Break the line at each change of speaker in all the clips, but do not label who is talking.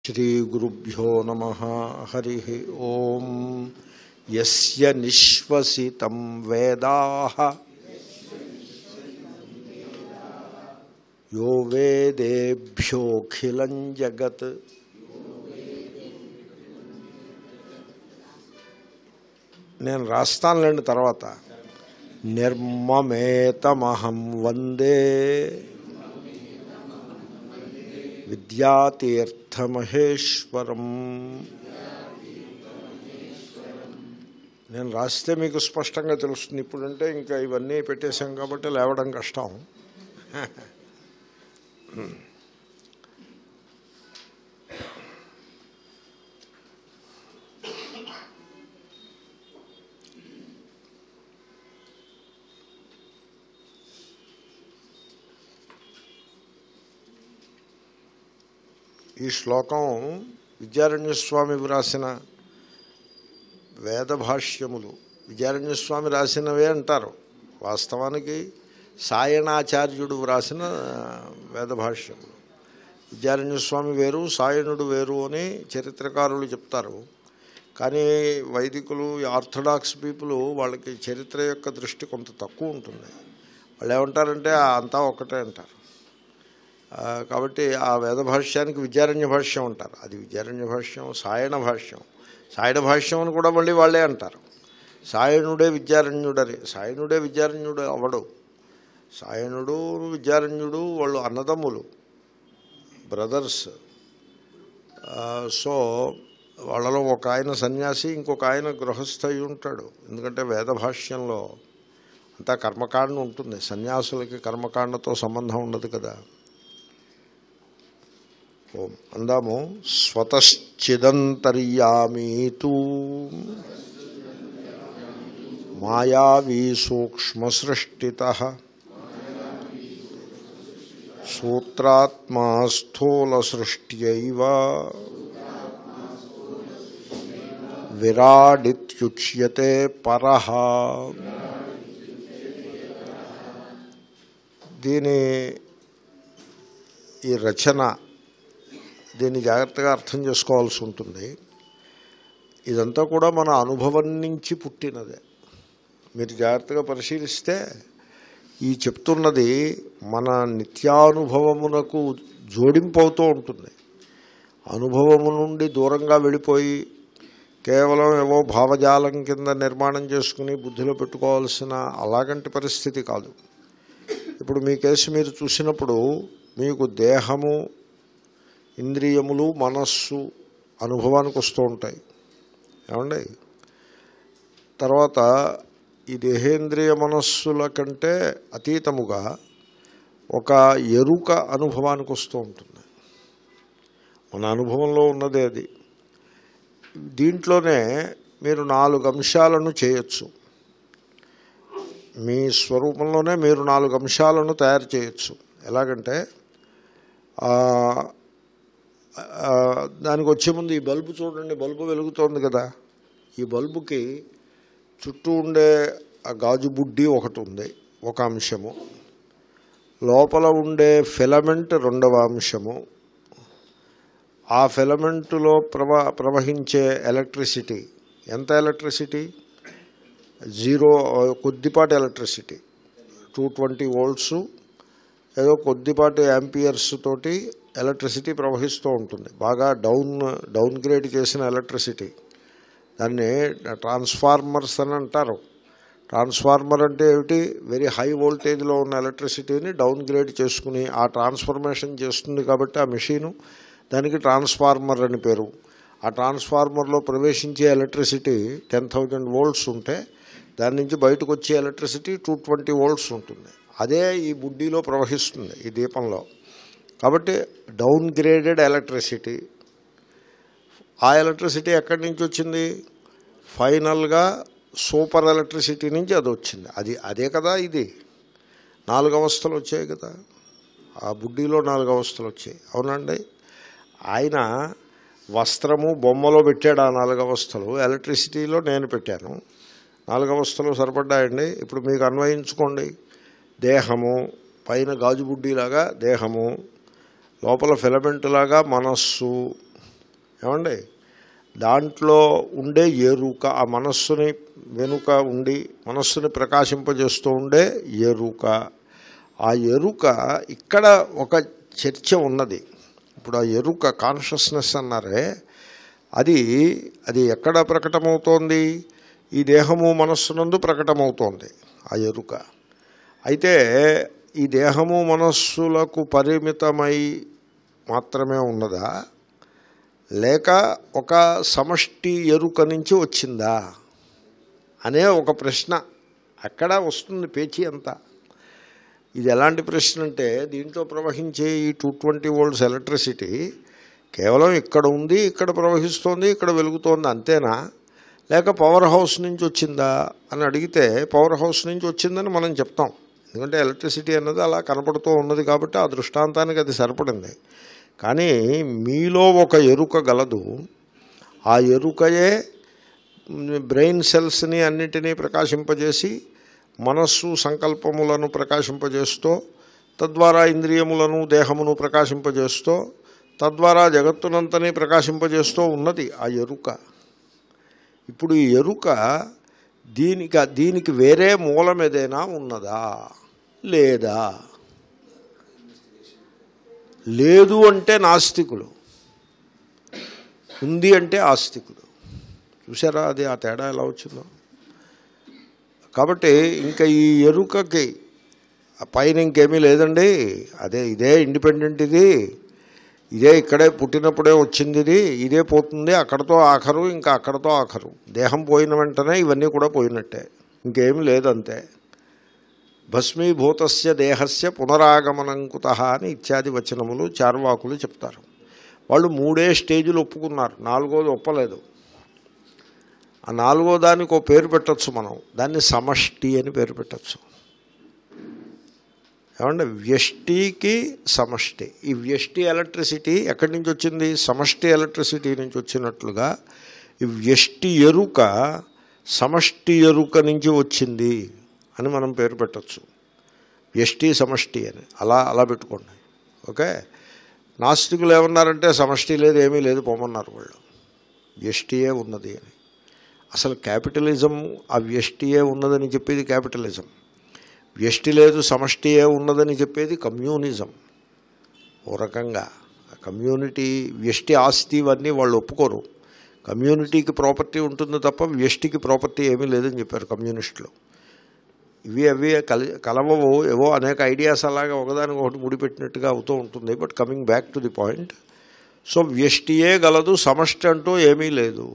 శ్రీగురుభ్యో నమః. హరి ఓం. యస్య నిశ్వసితం వేదాః యో వేదేభ్యోఖిలం జగత్. నేను రాస్తానులేండి తర్వాత. నిర్మమేతమహం వందే విద్యాతీర్థమహేశ్వరం. నేను రాస్తే మీకు స్పష్టంగా తెలుస్తుంది. ఇప్పుడంటే ఇంకా ఇవన్నీ పెట్టేశాం కాబట్టి లేవడం కష్టం. ఈ శ్లోకం విద్యారణ్యస్వామి వ్రాసిన వేదభాష్యములు. విద్యారణ్యస్వామి రాసినవే అంటారు, వాస్తవానికి సాయణాచార్యుడు వ్రాసిన వేదభాష్యములు. విద్యారణ్యస్వామి వేరు, సాయణుడు వేరు అని చరిత్రకారులు చెప్తారు. కానీ వైదికులు, ఆర్థడాక్స్ పీపుల్, వాళ్ళకి చరిత్ర యొక్క దృష్టి కొంత తక్కువ ఉంటుంది. వాళ్ళు ఏమంటారంటే అంతా ఒక్కటే అంటారు. కాబట్టి ఆ వేద భాష్యానికి విద్యారణ్య భాష్యం అంటారు. అది విద్యారణ్య భాష్యం, సాయణ భాష్యం. సాయణ భాష్యం అని కూడా మళ్ళీ వాళ్ళే అంటారు. సాయణుడే విద్యారణ్యుడని. సాయణుడే విద్యారణ్యుడు అవడు. సాయణుడు విద్యారణ్యుడు వాళ్ళు అన్నదమ్ములు, బ్రదర్స్. సో వాళ్ళలో ఒక ఆయన సన్యాసి, ఇంకొక ఆయన గృహస్థ అయి ఉంటాడు. ఎందుకంటే వేద భాష్యంలో అంతా కర్మకాండ ఉంటుంది. సన్యాసులకి కర్మకాండతో సంబంధం ఉండదు కదా. ఓం అందాము. స్వతశ్చిదంతర్యామీతు మాయావీ సూక్ష్మసృష్టితః సూత్రాత్మా స్థూలసృష్ట్యైవ విరాడిత్యుచ్యతే పరః. ఈ రచన, దీన్ని జాగ్రత్తగా అర్థం చేసుకోవాల్సి ఉంటుంది. ఇదంతా కూడా మన అనుభవం నుంచి పుట్టినదే. మీరు జాగ్రత్తగా పరిశీలిస్తే ఈ చెప్తున్నది మన నిత్యానుభవమునకు జోడింపు అవుతూ ఉంటుంది. అనుభవము నుండి దూరంగా వెళ్ళిపోయి కేవలం ఏవో భావజాలం కింద నిర్మాణం చేసుకుని బుద్ధిలో పెట్టుకోవాల్సిన అలాగంటి పరిస్థితి కాదు. ఇప్పుడు మీ కేసు మీరు చూసినప్పుడు మీకు దేహము, ఇంద్రియములు, మనస్సు అనుభవానికి వస్తూ ఉంటాయి. ఏమండి? తర్వాత ఈ దేహేంద్రియ మనస్సుల కంటే అతీతముగా ఒక ఎరుక అనుభవానికి వస్తూ ఉంటుంది. మన అనుభవంలో ఉన్నదే అది. దీంట్లోనే మీరు 4 అంశాలను చేయొచ్చు. మీ స్వరూపంలోనే మీరు 4 అంశాలను తయారు చేయొచ్చు. ఎలాగంటే దానికి వచ్చే ముందు ఈ బల్బు చూడండి. బల్బు వెలుగుతోంది కదా. ఈ బల్బుకి చుట్టూ ఉండే ఆ గాజు బుడ్డి ఒకటి ఉంది, ఒక అంశము. లోపల ఉండే ఫిలమెంట్ రెండవ అంశము. ఆ ఫిలమెంటులో ప్రవహించే ఎలక్ట్రిసిటీ, ఎంత ఎలక్ట్రిసిటీ? 0, కొద్దిపాటి ఎలక్ట్రిసిటీ, 220 volts, ఏదో కొద్దిపాటి యాంపియర్స్ తోటి ఎలక్ట్రిసిటీ ప్రవహిస్తూ ఉంటుంది. బాగా డౌన్ గ్రేడ్ చేసిన ఎలక్ట్రిసిటీ. దాన్ని ట్రాన్స్ఫార్మర్స్ అని అంటారు. ట్రాన్స్ఫార్మర్ అంటే ఏమిటి? వెరీ హై వోల్టేజ్లో ఉన్న ఎలక్ట్రిసిటీని డౌన్ గ్రేడ్ చేసుకుని ఆ ట్రాన్స్ఫర్మేషన్ చేస్తుంది. కాబట్టి ఆ మెషీను, దానికి ట్రాన్స్ఫార్మర్ అని పేరు. ఆ ట్రాన్స్ఫార్మర్లో ప్రవేశించే ఎలక్ట్రిసిటీ 10,000 volts ఉంటే దాని నుంచి బయటకు వచ్చే ఎలక్ట్రిసిటీ 220 volts ఉంటుంది. అదే ఈ బుడ్డీలో ప్రవహిస్తుంది, ఈ దీపంలో. కాబట్టి డౌన్ గ్రేడెడ్ ఎలక్ట్రిసిటీ. ఆ ఎలక్ట్రిసిటీ ఎక్కడి నుంచి వచ్చింది? ఫైనల్గా సూపర్ ఎలక్ట్రిసిటీ నుంచి అది వచ్చింది. అదే కదా. ఇది 4 అవస్థలు వచ్చాయి కదా. ఆ బుడ్డీలో 4 అవస్థలు వచ్చాయి. అవునండి. ఆయన వస్త్రము, బొమ్మలో పెట్టాడు ఆ 4 అవస్థలు. ఎలక్ట్రిసిటీలో నేను పెట్టాను. 4 అవస్థలు సరిపడ్డాయండి. ఇప్పుడు మీకు అన్వయించుకోండి. దేహము, పైన గాజు బుడ్డీలాగా దేహము, లోపల ఫిలమెంట్ లాగా మనస్సు, ఏమండి, దాంట్లో ఉండే ఎరుక, ఆ మనస్సుని వెనుక ఉండి మనస్సుని ప్రకాశింపజేస్తూ ఉండే ఎరుక, ఆ ఎరుక ఇక్కడ ఒక చర్చ ఉన్నది. ఇప్పుడు ఆ ఎరుక కాన్షియస్నెస్ అన్నారే, అది ఎక్కడ ప్రకటమవుతోంది? ఈ దేహము మనస్సునందు ప్రకటమవుతోంది ఆ ఎరుక. అయితే ఈ దేహము మనస్సులకు పరిమితమై మాత్రమే ఉన్నదా, లేక ఒక సమష్టి ఎరుక నుంచి వచ్చిందా అనే ఒక ప్రశ్న అక్కడ వస్తుంది. పేచీ అంతా ఇది ఎలాంటి ప్రశ్న అంటే, దీంట్లో ప్రవహించే ఈ 220 volts ఎలక్ట్రిసిటీ కేవలం ఇక్కడ ఉంది, ఇక్కడ ప్రవహిస్తోంది, ఇక్కడ వెలుగుతోంది అంతేనా, లేక పవర్ హౌస్ నుంచి వచ్చిందా అని అడిగితే పవర్ హౌస్ నుంచి వచ్చిందని మనం చెప్తాం. ఎందుకంటే ఎలక్ట్రిసిటీ అన్నది అలా కనపడుతూ ఉన్నది కాబట్టి ఆ దృష్టాంతానికి అది సరిపడింది. కానీ మీలో ఒక ఎరుక గలదు. ఆ ఎరుకయే బ్రెయిన్ సెల్స్ని అన్నిటినీ ప్రకాశింపజేసి మనస్సు సంకల్పములను ప్రకాశింపజేస్తూ, తద్వారా ఇంద్రియములను దేహమును ప్రకాశింపజేస్తూ, తద్వారా జగత్తునంతని ప్రకాశింపజేస్తూ ఉన్నది ఆ ఎరుక. ఇప్పుడు ఈ ఎరుక దీనికి వేరే మూలం ఏదైనా ఉన్నదా లేదా? లేదు అంటే నాస్తికులు, ఉంది అంటే ఆస్తికులు. చూసారా అది ఆ తేడా ఎలా వచ్చిందో? కాబట్టి ఇంకా ఈ ఎరుకకి పైన ఇంకేమీ లేదండి, ఇదే ఇండిపెండెంట్, ఇదే ఇక్కడే పుట్టినప్పుడే వచ్చింది, ఇదే పోతుంది, అక్కడతో ఆఖరు, ఇంకా అక్కడతో ఆఖరు. దేహం పోయిన వెంటనే ఇవన్నీ కూడా పోయినట్టే, ఇంకేమీ లేదంతే. భస్మీభూతస్య దేహస్య పునరాగమనం కుతః అని ఇత్యాది వచనములు చార్వాకులు చెప్తారు. వాళ్ళు 3 స్టేజులు ఒప్పుకున్నారు, 4వది ఒప్పలేదు. ఆ 4వ దానికి ఒక పేరు పెట్టచ్చు మనం, దాన్ని సమష్టి అని పేరు పెట్టచ్చు. ఏమంటే వ్యష్టికి సమష్టి. ఈ వ్యష్టి ఎలక్ట్రిసిటీ ఎక్కడి నుంచి వచ్చింది? సమష్టి ఎలక్ట్రిసిటీ నుంచి వచ్చినట్లుగా ఈ వ్యష్టి ఎరుక సమష్టి ఎరుక నుంచి వచ్చింది అని మనం పేరు పెట్టచ్చు. వ్యష్టి సమష్టి అని అలా పెట్టుకోండి. ఓకే. నాస్తికులు ఏమన్నారంటే సమష్టి లేదు, ఏమీ లేదు పోమన్నారు వాళ్ళు, వ్యష్టియే ఉన్నది అని. అసలు క్యాపిటలిజం ఆ వ్యష్టియే ఉన్నదని చెప్పేది క్యాపిటలిజం. వ్యష్టి లేదు సమష్టియే ఉన్నదని చెప్పేది కమ్యూనిజం. ఓ రకంగా కమ్యూనిటీ వ్యష్టి ఆస్తి ఇవన్నీ వాళ్ళు ఒప్పుకోరు. కమ్యూనిటీకి ప్రాపర్టీ ఉంటుంది తప్ప వ్యష్టికి ప్రాపర్టీ ఏమీ లేదని చెప్పారు కమ్యూనిస్టులు. అవి కలవవు, ఏవో అనేక ఐడియాస్ అలాగా ఒకదానికి ఒకటి ముడిపెట్టినట్టుగా అవుతూ ఉంటుంది. But coming back to the point, so వ్యష్టియే గలదు, సమష్టి అంటూ ఏమీ లేదు.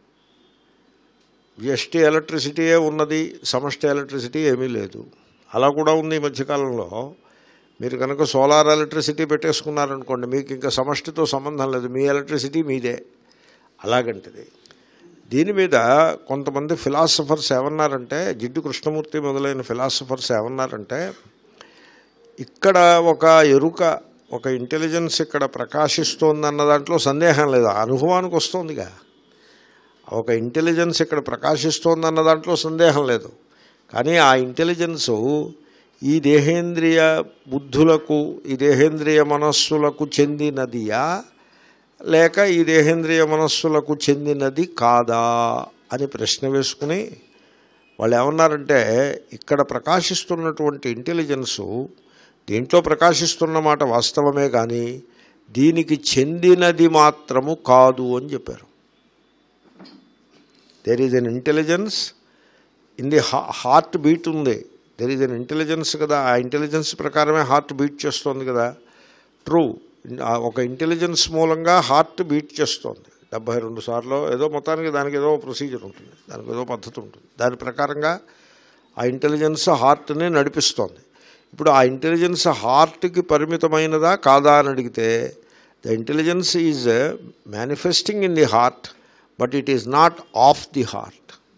వ్యష్టి ఎలక్ట్రిసిటీయే ఉన్నది, సమష్టి ఎలక్ట్రిసిటీ ఏమీ లేదు. అలా కూడా ఉంది ఈ మధ్యకాలంలో. మీరు కనుక సోలార్ ఎలక్ట్రిసిటీ పెట్టేసుకున్నారనుకోండి, మీకు ఇంకా సమష్టితో సంబంధం లేదు, మీ ఎలక్ట్రిసిటీ మీదే. అలాగంటిది. దీని మీద కొంతమంది ఫిలాసఫర్స్ ఏమన్నారంటే, జిడ్డు కృష్ణమూర్తి మొదలైన ఫిలాసఫర్స్ ఏమన్నారంటే, ఇక్కడ ఒక ఎరుక, ఒక ఇంటెలిజెన్స్ ఇక్కడ ప్రకాశిస్తోందన్న దాంట్లో సందేహం లేదు, అనుభవానికి వస్తుందిగా. ఒక ఇంటెలిజెన్స్ ఇక్కడ ప్రకాశిస్తోందన్న దాంట్లో సందేహం లేదు. కానీ ఆ ఇంటెలిజెన్సు ఈ దేహేంద్రియ బుద్ధులకు, ఈ దేహేంద్రియ మనస్సులకు చెందినదియా, లేక ఈ దేహేంద్రియ మనస్సులకు చెందినది కాదా అని ప్రశ్న వేసుకుని వాళ్ళు ఏమన్నారంటే, ఇక్కడ ప్రకాశిస్తున్నటువంటి ఇంటెలిజెన్సు దీంట్లో ప్రకాశిస్తున్న మాట వాస్తవమే కానీ దీనికి చెందినది మాత్రము కాదు అని చెప్పారు. There is an intelligence in the heartbeat ఉంది. దెర్ ఈజ్ ఎన్ ఇంటెలిజెన్స్ కదా, ఆ ఇంటెలిజెన్స్ ప్రకారమే హార్ట్ బీట్ చేస్తుంది కదా. ట్రూ, ఒక ఇంటెలిజెన్స్ మూలంగా హార్ట్ బీట్ చేస్తుంది 72 సార్లు ఏదో. మొత్తానికి దానికి ఏదో ప్రొసీజర్ ఉంటుంది, దానికి ఏదో పద్ధతి ఉంటుంది. దాని ప్రకారంగా ఆ ఇంటెలిజెన్స్ హార్ట్ని నడిపిస్తోంది. ఇప్పుడు ఆ ఇంటెలిజెన్స్ హార్ట్కి పరిమితమైనదా కాదా అని అడిగితే, the intelligence is manifesting in the heart but it is not of the heart.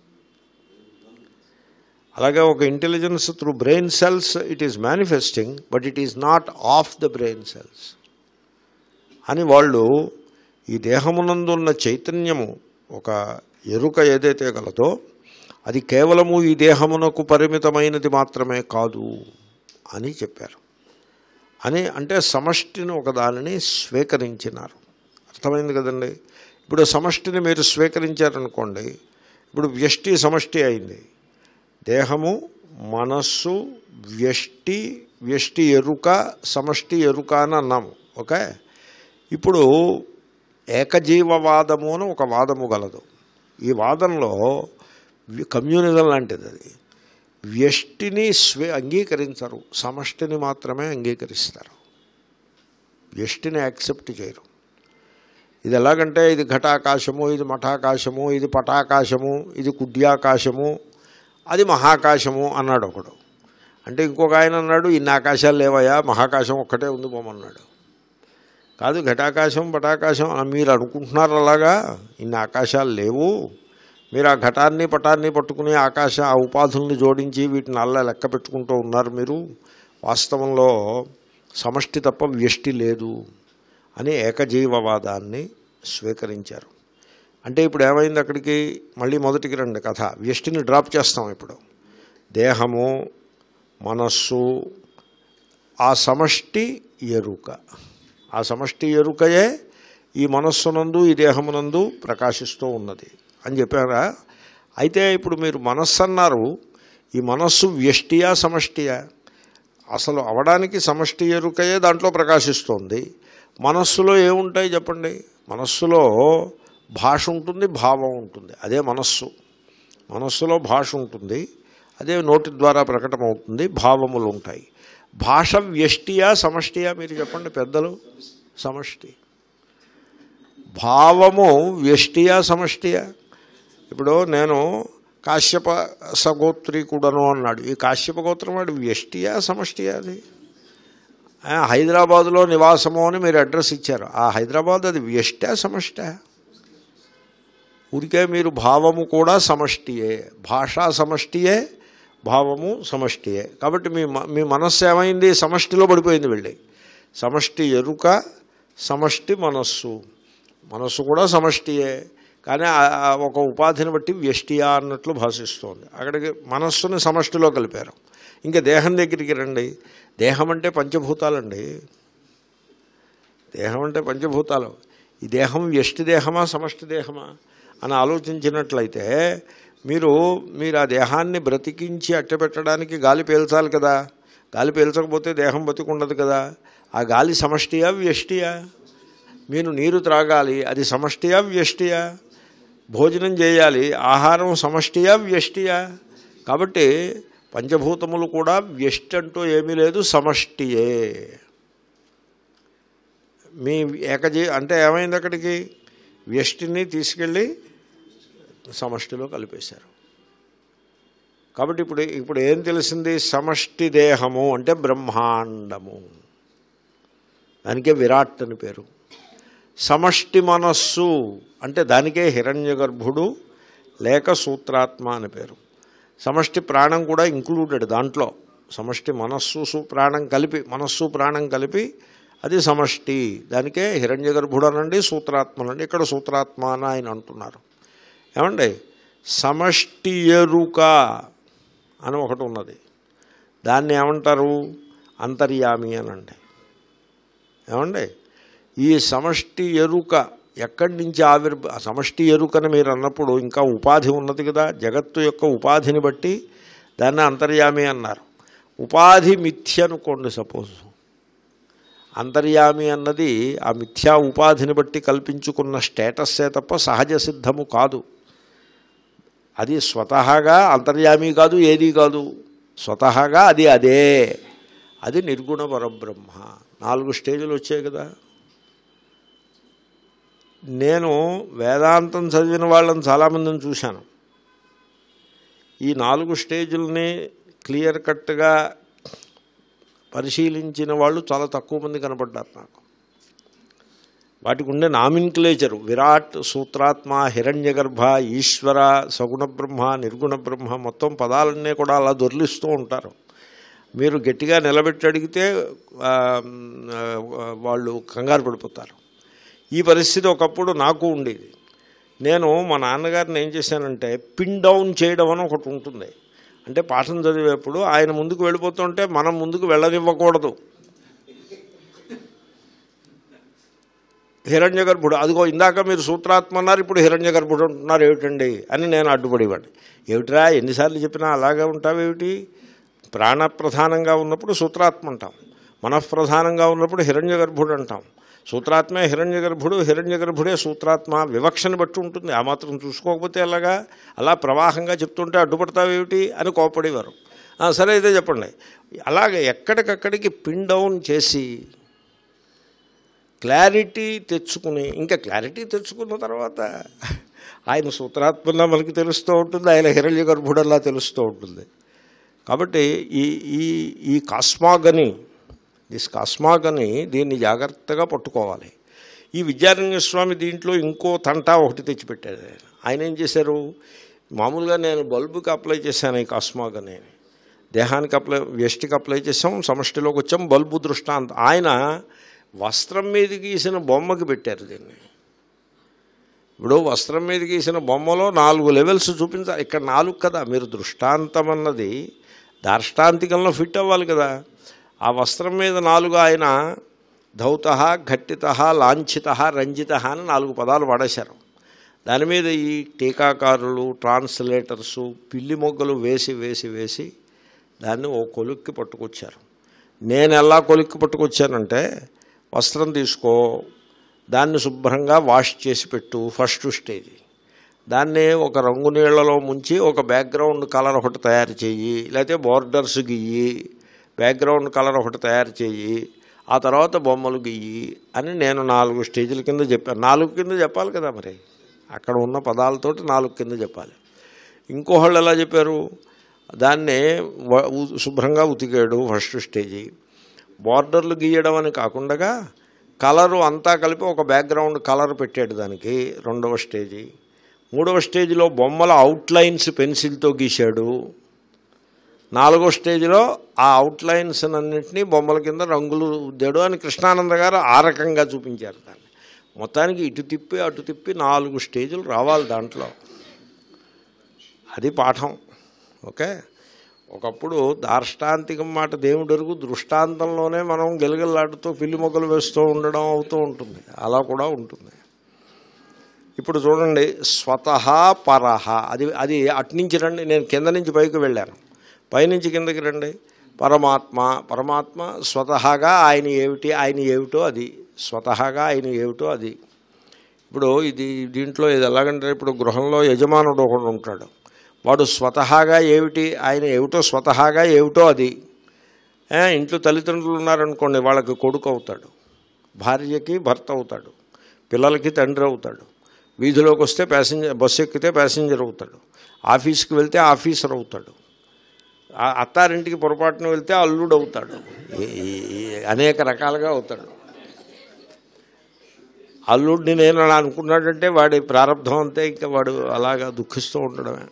అలాగే ఒక intelligence through brain cells it is manifesting but it is not of the brain cells అని వాళ్ళు ఈ దేహమునందున్న చైతన్యము, ఒక ఎరుక ఏదైతే గలదో అది కేవలము ఈ దేహమునకు పరిమితమైనది మాత్రమే కాదు అని చెప్పారు. అని అంటే సమష్టిని ఒకదానిని స్వీకరించినారు. అర్థమైంది కదండి. ఇప్పుడు సమష్టిని మీరు స్వీకరించారనుకోండి, ఇప్పుడు వ్యష్టి సమష్టి అయింది. దేహము, మనస్సు, వ్యష్టి, వ్యష్టి ఎరుక, సమష్టి ఎరుక అని అన్నాము. ఓకే, ఇప్పుడు ఏకజీవవాదము అని ఒక వాదము గలదు. ఈ వాదంలో కమ్యూనిజం లాంటిది అది. వ్యష్టిని అంగీకరించరు, సమష్టిని మాత్రమే అంగీకరిస్తారు. వ్యష్టిని యాక్సెప్ట్ చేయరు. ఇది ఎలాగంటే ఇది ఘటాకాశము, ఇది మఠాకాశము, ఇది పటాకాశము, ఇది కుడ్యాకాశము, అది మహాకాశము అన్నాడు ఒకడు. అంటే ఇంకొక ఆయన అన్నాడు ఇన్ని ఆకాశాలు లేవయా, మహాకాశం ఒక్కటే ఉంది పోమన్నాడు. కాదు, ఘటాకాశం పటాకాశం మీరు అనుకుంటున్నారు అలాగా, ఇన్ని ఆకాశాలు లేవు. మీరు ఆ ఘటాన్ని పటాన్ని పట్టుకుని ఆ ఉపాధుల్ని జోడించి వీటిని అలా లెక్క పెట్టుకుంటూ ఉన్నారు మీరు. వాస్తవంలో సమష్టి తప్ప వ్యష్టి లేదు అని ఏకజీవవాదాన్ని స్వీకరించారు. అంటే ఇప్పుడు ఏమైంది, అక్కడికి మళ్ళీ మొదటికి రండి కథ. వ్యష్టిని డ్రాప్ చేస్తాం. ఇప్పుడు దేహము, మనస్సు, ఆ సమష్టి ఎరుక, ఆ సమష్టి ఎరుకయే ఈ మనస్సునందు ఈ దేహమునందు ప్రకాశిస్తూ ఉన్నది అని చెప్పారా. అయితే ఇప్పుడు మీరు మనస్సు అన్నారు, ఈ మనస్సు వ్యష్టియా సమష్టియా? అసలు అవడానికి సమష్టి ఎరుకయే దాంట్లో ప్రకాశిస్తోంది. మనస్సులో ఏముంటాయి చెప్పండి? మనస్సులో భాష ఉంటుంది, భావం ఉంటుంది. అదే మనస్సు. మనస్సులో భాష ఉంటుంది, అదే నోటి ద్వారా ప్రకటమవుతుంది, భావములు ఉంటాయి. భాష వ్యష్టియా సమష్టియా మీరు చెప్పండి పెద్దలు? సమష్టి. భావము వ్యష్టియా సమష్టియా? ఇప్పుడు నేను కాశ్యప సగోత్రీకుడను అన్నాడు. ఈ కాశ్యప గోత్రం వాడు వ్యష్టియా సమష్టియా? అది హైదరాబాదులో నివాసము అని మీరు అడ్రస్ ఇచ్చారు. ఆ హైదరాబాద్ అది వ్యష్ట సమష్ట? ఊరికే మీరు భావము కూడా సమష్టియే, భాషా సమష్టియే, భావము సమష్టియే. కాబట్టి మీ మనస్సు ఏమైంది? సమష్టిలో పడిపోయింది వెళ్ళి. సమష్టి ఎరుక, సమష్టి మనస్సు. మనస్సు కూడా సమష్టియే, కానీ ఒక ఉపాధిని బట్టి వ్యష్టియా అన్నట్లు భాషిస్తోంది. అక్కడికి మనస్సుని సమష్టిలో కలిపారు. ఇంకా దేహం దగ్గరికి రండి. దేహం అంటే పంచభూతాలండి. దేహం అంటే పంచభూతాలు. ఈ దేహం వ్యష్టి దేహమా సమష్టి దేహమా అని ఆలోచించినట్లయితే మీరు ఆ దేహాన్ని బ్రతికించి అట్టపెట్టడానికి గాలి పీల్చాలి కదా. గాలి పీల్చకపోతే దేహం బతికుండదు కదా. ఆ గాలి సమష్టియా వ్యష్టియా? మీరు నీరు త్రాగాలి, అది సమష్టియా వ్యష్టియా? భోజనం చేయాలి, ఆహారం సమష్టియా వ్యష్టియా? కాబట్టి పంచభూతములు కూడా వ్యష్టి అంటూ ఏమీ లేదు, సమష్టియే. మీ అంటే ఏమైంది, అక్కడికి వ్యష్టిని తీసుకెళ్ళి సమష్టిలో కలిపేశారు. కాబట్టి ఇప్పుడు ఏం తెలిసింది? సమష్టి దేహము అంటే బ్రహ్మాండము, దానికే విరాట్ అని పేరు. సమష్టి మనస్సు అంటే దానికే హిరణ్యగర్భుడు లేక సూత్రాత్మ అని పేరు. సమష్టి ప్రాణం కూడా ఇంక్లూడెడ్ దాంట్లో. సమష్టి మనస్సు ప్రాణం కలిపి, మనస్సు ప్రాణం కలిపి అది సమష్టి. దానికే హిరణ్యగర్భుడు అనండి, సూత్రాత్మ అనండి. ఇక్కడ సూత్రాత్మ అని ఆయన అంటున్నారు. ఏమండి, సమష్టి ఎరుక అని ఒకటి ఉన్నది, దాన్ని ఏమంటారు? అంతర్యామి అనండి. ఏమండి, ఈ సమష్టి ఎరుక ఎక్కడి నుంచి సమష్టి ఎరుకని మీరు అన్నప్పుడు ఇంకా ఉపాధి ఉన్నది కదా. జగత్తు యొక్క ఉపాధిని బట్టి దాన్ని అంతర్యామి అన్నారు. ఉపాధి మిథ్య అనుకోండి సపోజ్. అంతర్యామి అన్నది ఆ మిథ్యా ఉపాధిని బట్టి కల్పించుకున్న స్టేటస్సే తప్ప సహజ సిద్ధము కాదు. అది స్వతహాగా అంతర్యామి కాదు, ఏదీ కాదు. స్వతహాగా అది అదే. అది నిర్గుణ పరబ్రహ్మ. 4 స్టేజులు వచ్చాయి కదా. నేను వేదాంతం చదివిన వాళ్ళని చాలామందిని చూశాను. ఈ 4 స్టేజుల్ని క్లియర్ కట్గా పరిశీలించిన వాళ్ళు చాలా తక్కువ మంది కనపడ్డారు నాకు. వాటికి ఉండే నామిన్క్లేచరు విరాట్, సూత్రాత్మ, హిరణ్యగర్భ, ఈశ్వర, సగుణ బ్రహ్మ, నిర్గుణ బ్రహ్మ, మొత్తం పదాలన్నీ కూడా అలా దొర్లిస్తూ ఉంటారు. మీరు గట్టిగా నిలబెట్టి అడిగితే వాళ్ళు కంగారు పడిపోతారు. ఈ పరిస్థితి ఒకప్పుడు నాకు ఉండేది. నేను మా నాన్నగారిని ఏం చేశానంటే పిన్ డౌన్ చేయడం అని ఒకటి ఉంటుంది. అంటే పాఠం చదివేప్పుడు ఆయన ముందుకు వెళ్ళిపోతుంటే మనం ముందుకు వెళ్ళనివ్వకూడదు. హిరణ్య గర్భుడు, అదిగో ఇందాక మీరు సూత్రాత్మ అన్నారు, ఇప్పుడు హిరణ్య గర్భుడు అంటున్నారు ఏమిటండి అని నేను అడ్డుపడేవాడిని. ఏమిట్రా ఎన్నిసార్లు చెప్పినా అలాగే ఉంటావేమిటి? ప్రాణప్రధానంగా ఉన్నప్పుడు సూత్రాత్మ అంటాం, మనఃప్రధానంగా ఉన్నప్పుడు హిరణ్య గర్భుడు అంటాం. సూత్రాత్మే హిరణ్య గర్భుడు, హిరణ్య గర్భుడే సూత్రాత్మ. వివక్షను బట్టి ఉంటుంది. ఆ మాత్రం చూసుకోకపోతే అలాగా అలా ప్రవాహంగా చెప్తుంటే అడ్డుపడతావేమిటి అని కోపడేవారు. సరే అయితే చెప్పండి. అలాగే ఎక్కడికక్కడికి పిన్ డౌన్ చేసి క్లారిటీ తెచ్చుకుని, ఇంకా క్లారిటీ తెచ్చుకున్న తర్వాత ఆయన సూత్రాత్మలా మనకి తెలుస్తూ ఉంటుంది, ఆయన హిరణ్య గర్భుడల్లా తెలుస్తూ ఉంటుంది. కాబట్టి ఈ కాస్మాగని, కాస్మాగని దీన్ని జాగ్రత్తగా పట్టుకోవాలి. ఈ విద్యారణ్య స్వామి దీంట్లో ఇంకో తంటా ఒకటి తెచ్చిపెట్టాడు. ఆయన ఏం చేశారు, మామూలుగా నేను బల్బుకి అప్లై చేశాను ఈ కాస్మాగని, దేహానికి వ్యష్టికి అప్లై చేసాం, సమష్టిలోకి వచ్చాం, బల్బు దృష్టాంతం. ఆయన వస్త్రం మీద గీసిన బొమ్మకి పెట్టారు దీన్ని. ఇప్పుడు వస్త్రం మీద గీసిన బొమ్మలో 4 లెవెల్స్ చూపించాలి. ఇక్కడ 4 కదా, మీరు దృష్టాంతం అన్నది దార్ష్టాంతికంలో ఫిట్ అవ్వాలి కదా. ఆ వస్త్రం మీద 4 ఆయన ధౌత, ఘట్టిత, లాంఛిత, రంజిత అని 4 పదాలు వాడేశారు. దాని మీద ఈ టీకాకారులు, ట్రాన్స్లేటర్సు పిల్లి మొగ్గలు వేసి వేసి వేసి దాన్ని ఓ కొలుక్కి పట్టుకొచ్చారు. నేను ఎలా కొలుక్కి పట్టుకొచ్చానంటే, వస్త్రం తీసుకో, దాన్ని శుభ్రంగా వాష్ చేసి పెట్టు, ఫస్ట్ స్టేజ్. దాన్ని ఒక రంగు నీళ్లలో ముంచి ఒక బ్యాక్గ్రౌండ్ కలర్ ఒకటి తయారు చెయ్యి, లేకపోతే బోర్డర్స్ గీయి, బ్యాక్గ్రౌండ్ కలర్ ఒకటి తయారు చెయ్యి, ఆ తర్వాత బొమ్మలు గీయి అని నేను 4 స్టేజ్ల కింద చెప్పాను. 4 కింద చెప్పాలి కదా, మరి అక్కడ ఉన్న పదాలతోటి 4 కింద చెప్పాలి. ఇంకోళ్ళు ఎలా చెప్పారు, దాన్ని శుభ్రంగా ఉతికాడు ఫస్ట్ స్టేజీ. బార్డర్లు గీయడం అని కాకుండా కలరు అంతా కలిపి ఒక బ్యాక్గ్రౌండ్ కలర్ పెట్టాడు దానికి, 2వ స్టేజీ. 3వ స్టేజ్లో బొమ్మల అవుట్లైన్స్ పెన్సిల్తో గీశాడు. 4వ స్టేజ్లో ఆ అవుట్లైన్స్ అన్నింటినీ బొమ్మల కింద రంగులు ఉద్దాడు అని కృష్ణానంద గారు ఆ రకంగా చూపించారు దాన్ని. మొత్తానికి ఇటు తిప్పి అటు తిప్పి 4 స్టేజులు రావాలి దాంట్లో. అది పాఠం. ఓకే, ఒకప్పుడు దార్ష్టాంతికం మాట దేవుడరుగు, దృష్టాంతంలోనే మనం గెలగలాడుతూ పిల్లి మొగ్గలు వేస్తూ ఉండడం అవుతూ ఉంటుంది. అలా కూడా ఉంటుంది. ఇప్పుడు చూడండి, స్వతహ పరహ, అది అట్నుంచి రండి, నేను కింద నుంచి పైకి వెళ్ళాను, పైనుంచి కిందకి రండి. పరమాత్మ స్వతహాగా ఆయన ఏమిటో అది, స్వతహాగా ఆయన ఏమిటో అది. ఇప్పుడు దీంట్లో ఇది ఎలాగంటే, ఇప్పుడు గృహంలో యజమానుడు ఒకడు ఉంటాడు, వాడు స్వతహాగా ఆయన ఏమిటో స్వతహాగా ఏమిటో అది. ఇంట్లో తల్లిదండ్రులు ఉన్నారనుకోండి, వాళ్ళకి కొడుకు అవుతాడు, భార్యకి భర్త అవుతాడు, పిల్లలకి తండ్రి అవుతాడు, వీధిలోకి వస్తే బస్సు ఎక్కితే ప్యాసింజర్ అవుతాడు, ఆఫీస్కి వెళ్తే ఆఫీసర్ అవుతాడు, అత్తారింటికి పొరపాటున వెళ్తే అల్లుడు అవుతాడు, అనేక రకాలుగా అవుతాడు. అల్లుడిని నేను అలా అనుకున్నాడంటే వాడి ప్రారంభం అంతే, ఇంకా వాడు అలాగా దుఃఖిస్తూ ఉండడమే.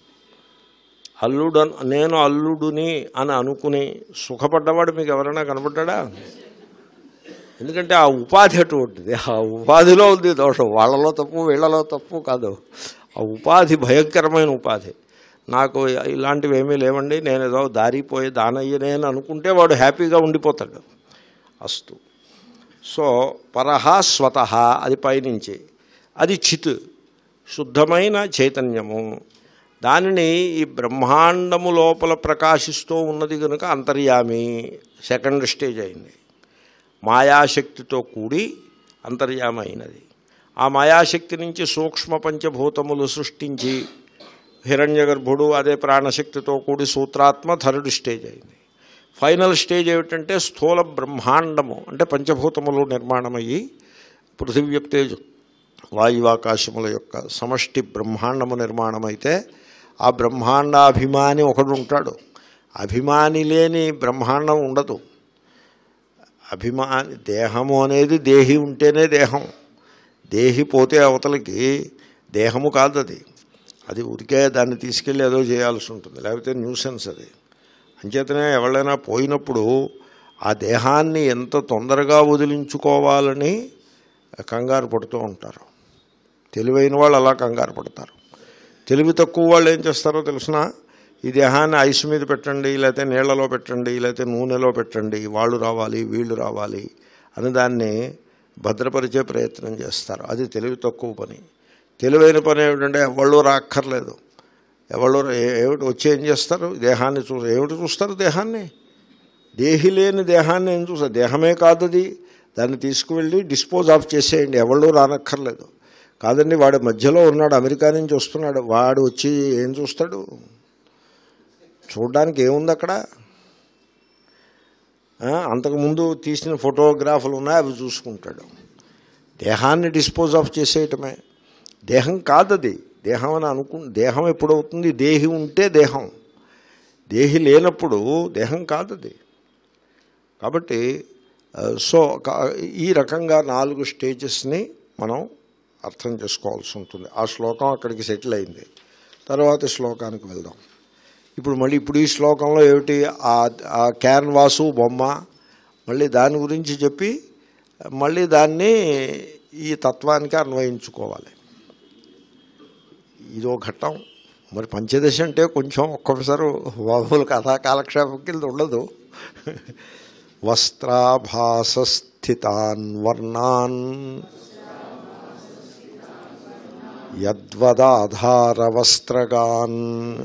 నేను అల్లుడుని అని అనుకుని సుఖపడ్డవాడు మీకు ఎవరైనా కనపడ్డా? ఎందుకంటే ఆ ఉపాధి అటువంటిది, ఆ ఉపాధిలో ఉంది దోషం. వాళ్ళలో తప్పు వీళ్ళలో తప్పు కాదు, ఆ ఉపాధి భయంకరమైన ఉపాధి. నాకు ఇలాంటివి ఏమీ లేవండి, నేను ఏదో దారిపోయే దానయ్యనే అని అనుకుంటే వాడు హ్యాపీగా ఉండిపోతాడు. అస్తు. సో పరహ స్వతహ అది పైనుంచి, అది చిత్, శుద్ధమైన చైతన్యము. దానిని ఈ బ్రహ్మాండము లోపల ప్రకాశిస్తూ ఉన్నది కనుక అంతర్యామి, 2nd స్టేజ్ అయింది. మాయాశక్తితో కూడి అంతర్యామి అయినది. ఆ మాయాశక్తి నుంచి సూక్ష్మ పంచభూతములు సృష్టించి హిరణ్య గర్భుడు అదే ప్రాణశక్తితో కూడి సూత్రాత్మ 3rd స్టేజ్ అయింది. ఫైనల్ స్టేజ్ ఏమిటంటే స్థూల బ్రహ్మాండము, అంటే పంచభూతములు నిర్మాణమయ్యి పృథివ్యప్తేజు వాయువాకాశముల యొక్క సమష్టి బ్రహ్మాండము నిర్మాణమైతే ఆ బ్రహ్మాండాభిమాని ఒకడు ఉంటాడు. అభిమాని లేని బ్రహ్మాండం ఉండదు. దేహము అనేది దేహి ఉంటేనే దేహం. దేహి పోతే అవతలకి దేహము కాదు అది ఉరికే దాన్ని తీసుకెళ్ళి ఏదో చేయాల్సి ఉంటుంది, లేకపోతే న్యూసెన్స్ అది. అంచేతనే ఎవరైనా పోయినప్పుడు ఆ దేహాన్ని ఎంత తొందరగా వదిలించుకోవాలని కంగారు పడుతూ ఉంటారు. తెలివైన వాళ్ళు అలా కంగారు పడతారు. తెలివి తక్కువ వాళ్ళు ఏం చేస్తారో తెలిసిన, ఈ దేహాన్ని ఐస్ మీద పెట్టండి, లేకపోతే నీళ్లలో పెట్టండి, లేకపోతే నూనెలో పెట్టండి, వాళ్ళు రావాలి వీళ్ళు రావాలి అని దాన్ని భద్రపరిచే ప్రయత్నం చేస్తారు. అది తెలివి తక్కువ పని. తెలివైన పని ఏమిటంటే ఎవళ్ళు రాక్కర్లేదు. ఎవళ్ళు ఏమిటి వచ్చి ఏం చేస్తారు? దేహాన్ని ఏమిటి చూస్తారు? దేహాన్ని. దేహి లేని దేహాన్ని ఏం చూస్తారు? దేహమే కాదు అది. దాన్ని తీసుకువెళ్ళి డిస్పోజ్ ఆఫ్ చేసేయండి, ఎవళ్ళు రానక్కర్లేదు. కాదండి వాడు మధ్యలో ఉన్నాడు, అమెరికా నుంచి వస్తున్నాడు, వాడు వచ్చి ఏం చూస్తాడు? చూడడానికి ఏముంది అక్కడ? అంతకుముందు తీసిన ఫోటోగ్రాఫ్లు ఉన్నాయి, అవి చూసుకుంటాడు. దేహాన్ని డిస్పోజ్ ఆఫ్ చేసేయటమే. దేహం కాదది. దేహం అని దేహం ఎప్పుడవుతుంది? దేహి ఉంటే దేహం. దేహి లేనప్పుడు దేహం కాదది. కాబట్టి సో ఈ రకంగా 4 స్టేజెస్ని మనం అర్థం చేసుకోవాల్సి ఉంటుంది. ఆ శ్లోకం అక్కడికి సెటిల్ అయింది. తర్వాత శ్లోకానికి వెళ్దాం. ఇప్పుడు ఈ శ్లోకంలో ఏమిటి? ఆ క్యాన్వాసు బొమ్మ, మళ్ళీ దాని గురించి చెప్పి మళ్ళీ దాన్ని ఈ తత్వానికి అన్వయించుకోవాలి. ఇదో ఘట్టం. మరి పంచదశ అంటే కొంచెం ఒక్కొక్కసారి బాబులు కథా కాలక్షేపం కింద ఉండదు. వస్త్రాభాసస్థితాన్ వర్ణాన్ యద్వదాధారవస్త్రగాన్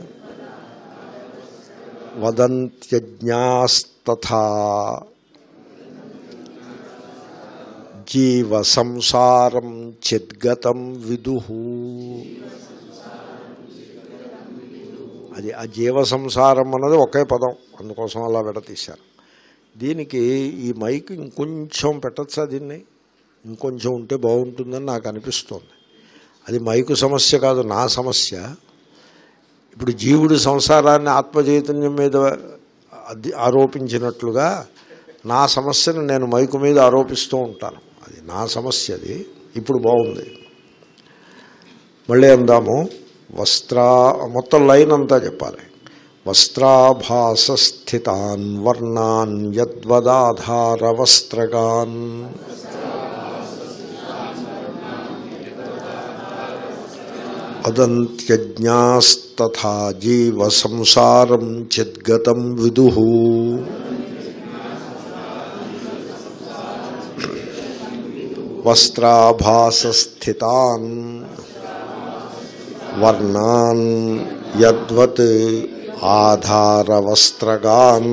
వదంత్యజ్ఞాస్తథా జీవ సంసారం చిద్గతం విదుః. అది ఆ జీవ సంసారం అన్నది ఒకే పదం, అందుకోసం అలా విడతీశారు. దీనికి ఈ మైక్ ఇంకొంచెం పెట్టచ్చా? దీన్ని ఇంకొంచెం ఉంటే బాగుంటుందని నాకు అనిపిస్తోంది. అది మైకు సమస్య కాదు, నా సమస్య. ఇప్పుడు జీవుడు సంసారాన్ని ఆత్మచైతన్యం మీద ఆరోపించినట్లుగా నా సమస్యను నేను మైకు మీద ఆరోపిస్తూ ఉంటాను. అది నా సమస్య. అది ఇప్పుడు బాగుంది. మళ్ళీ అందాము. మొత్తం లైన్ అంతా చెప్పాలి. వస్త్రాభాసస్థితాన్ వర్ణాన్ యద్వదాధారవస్త్రగాన్ వదంత్యజ్ఞాస్తథా జీవ సంసారం చిద్గతం విదుః. వస్త్రాభాసస్థితాన్ వర్ణాన్ యద్వత్ ఆధారవస్త్రగాన్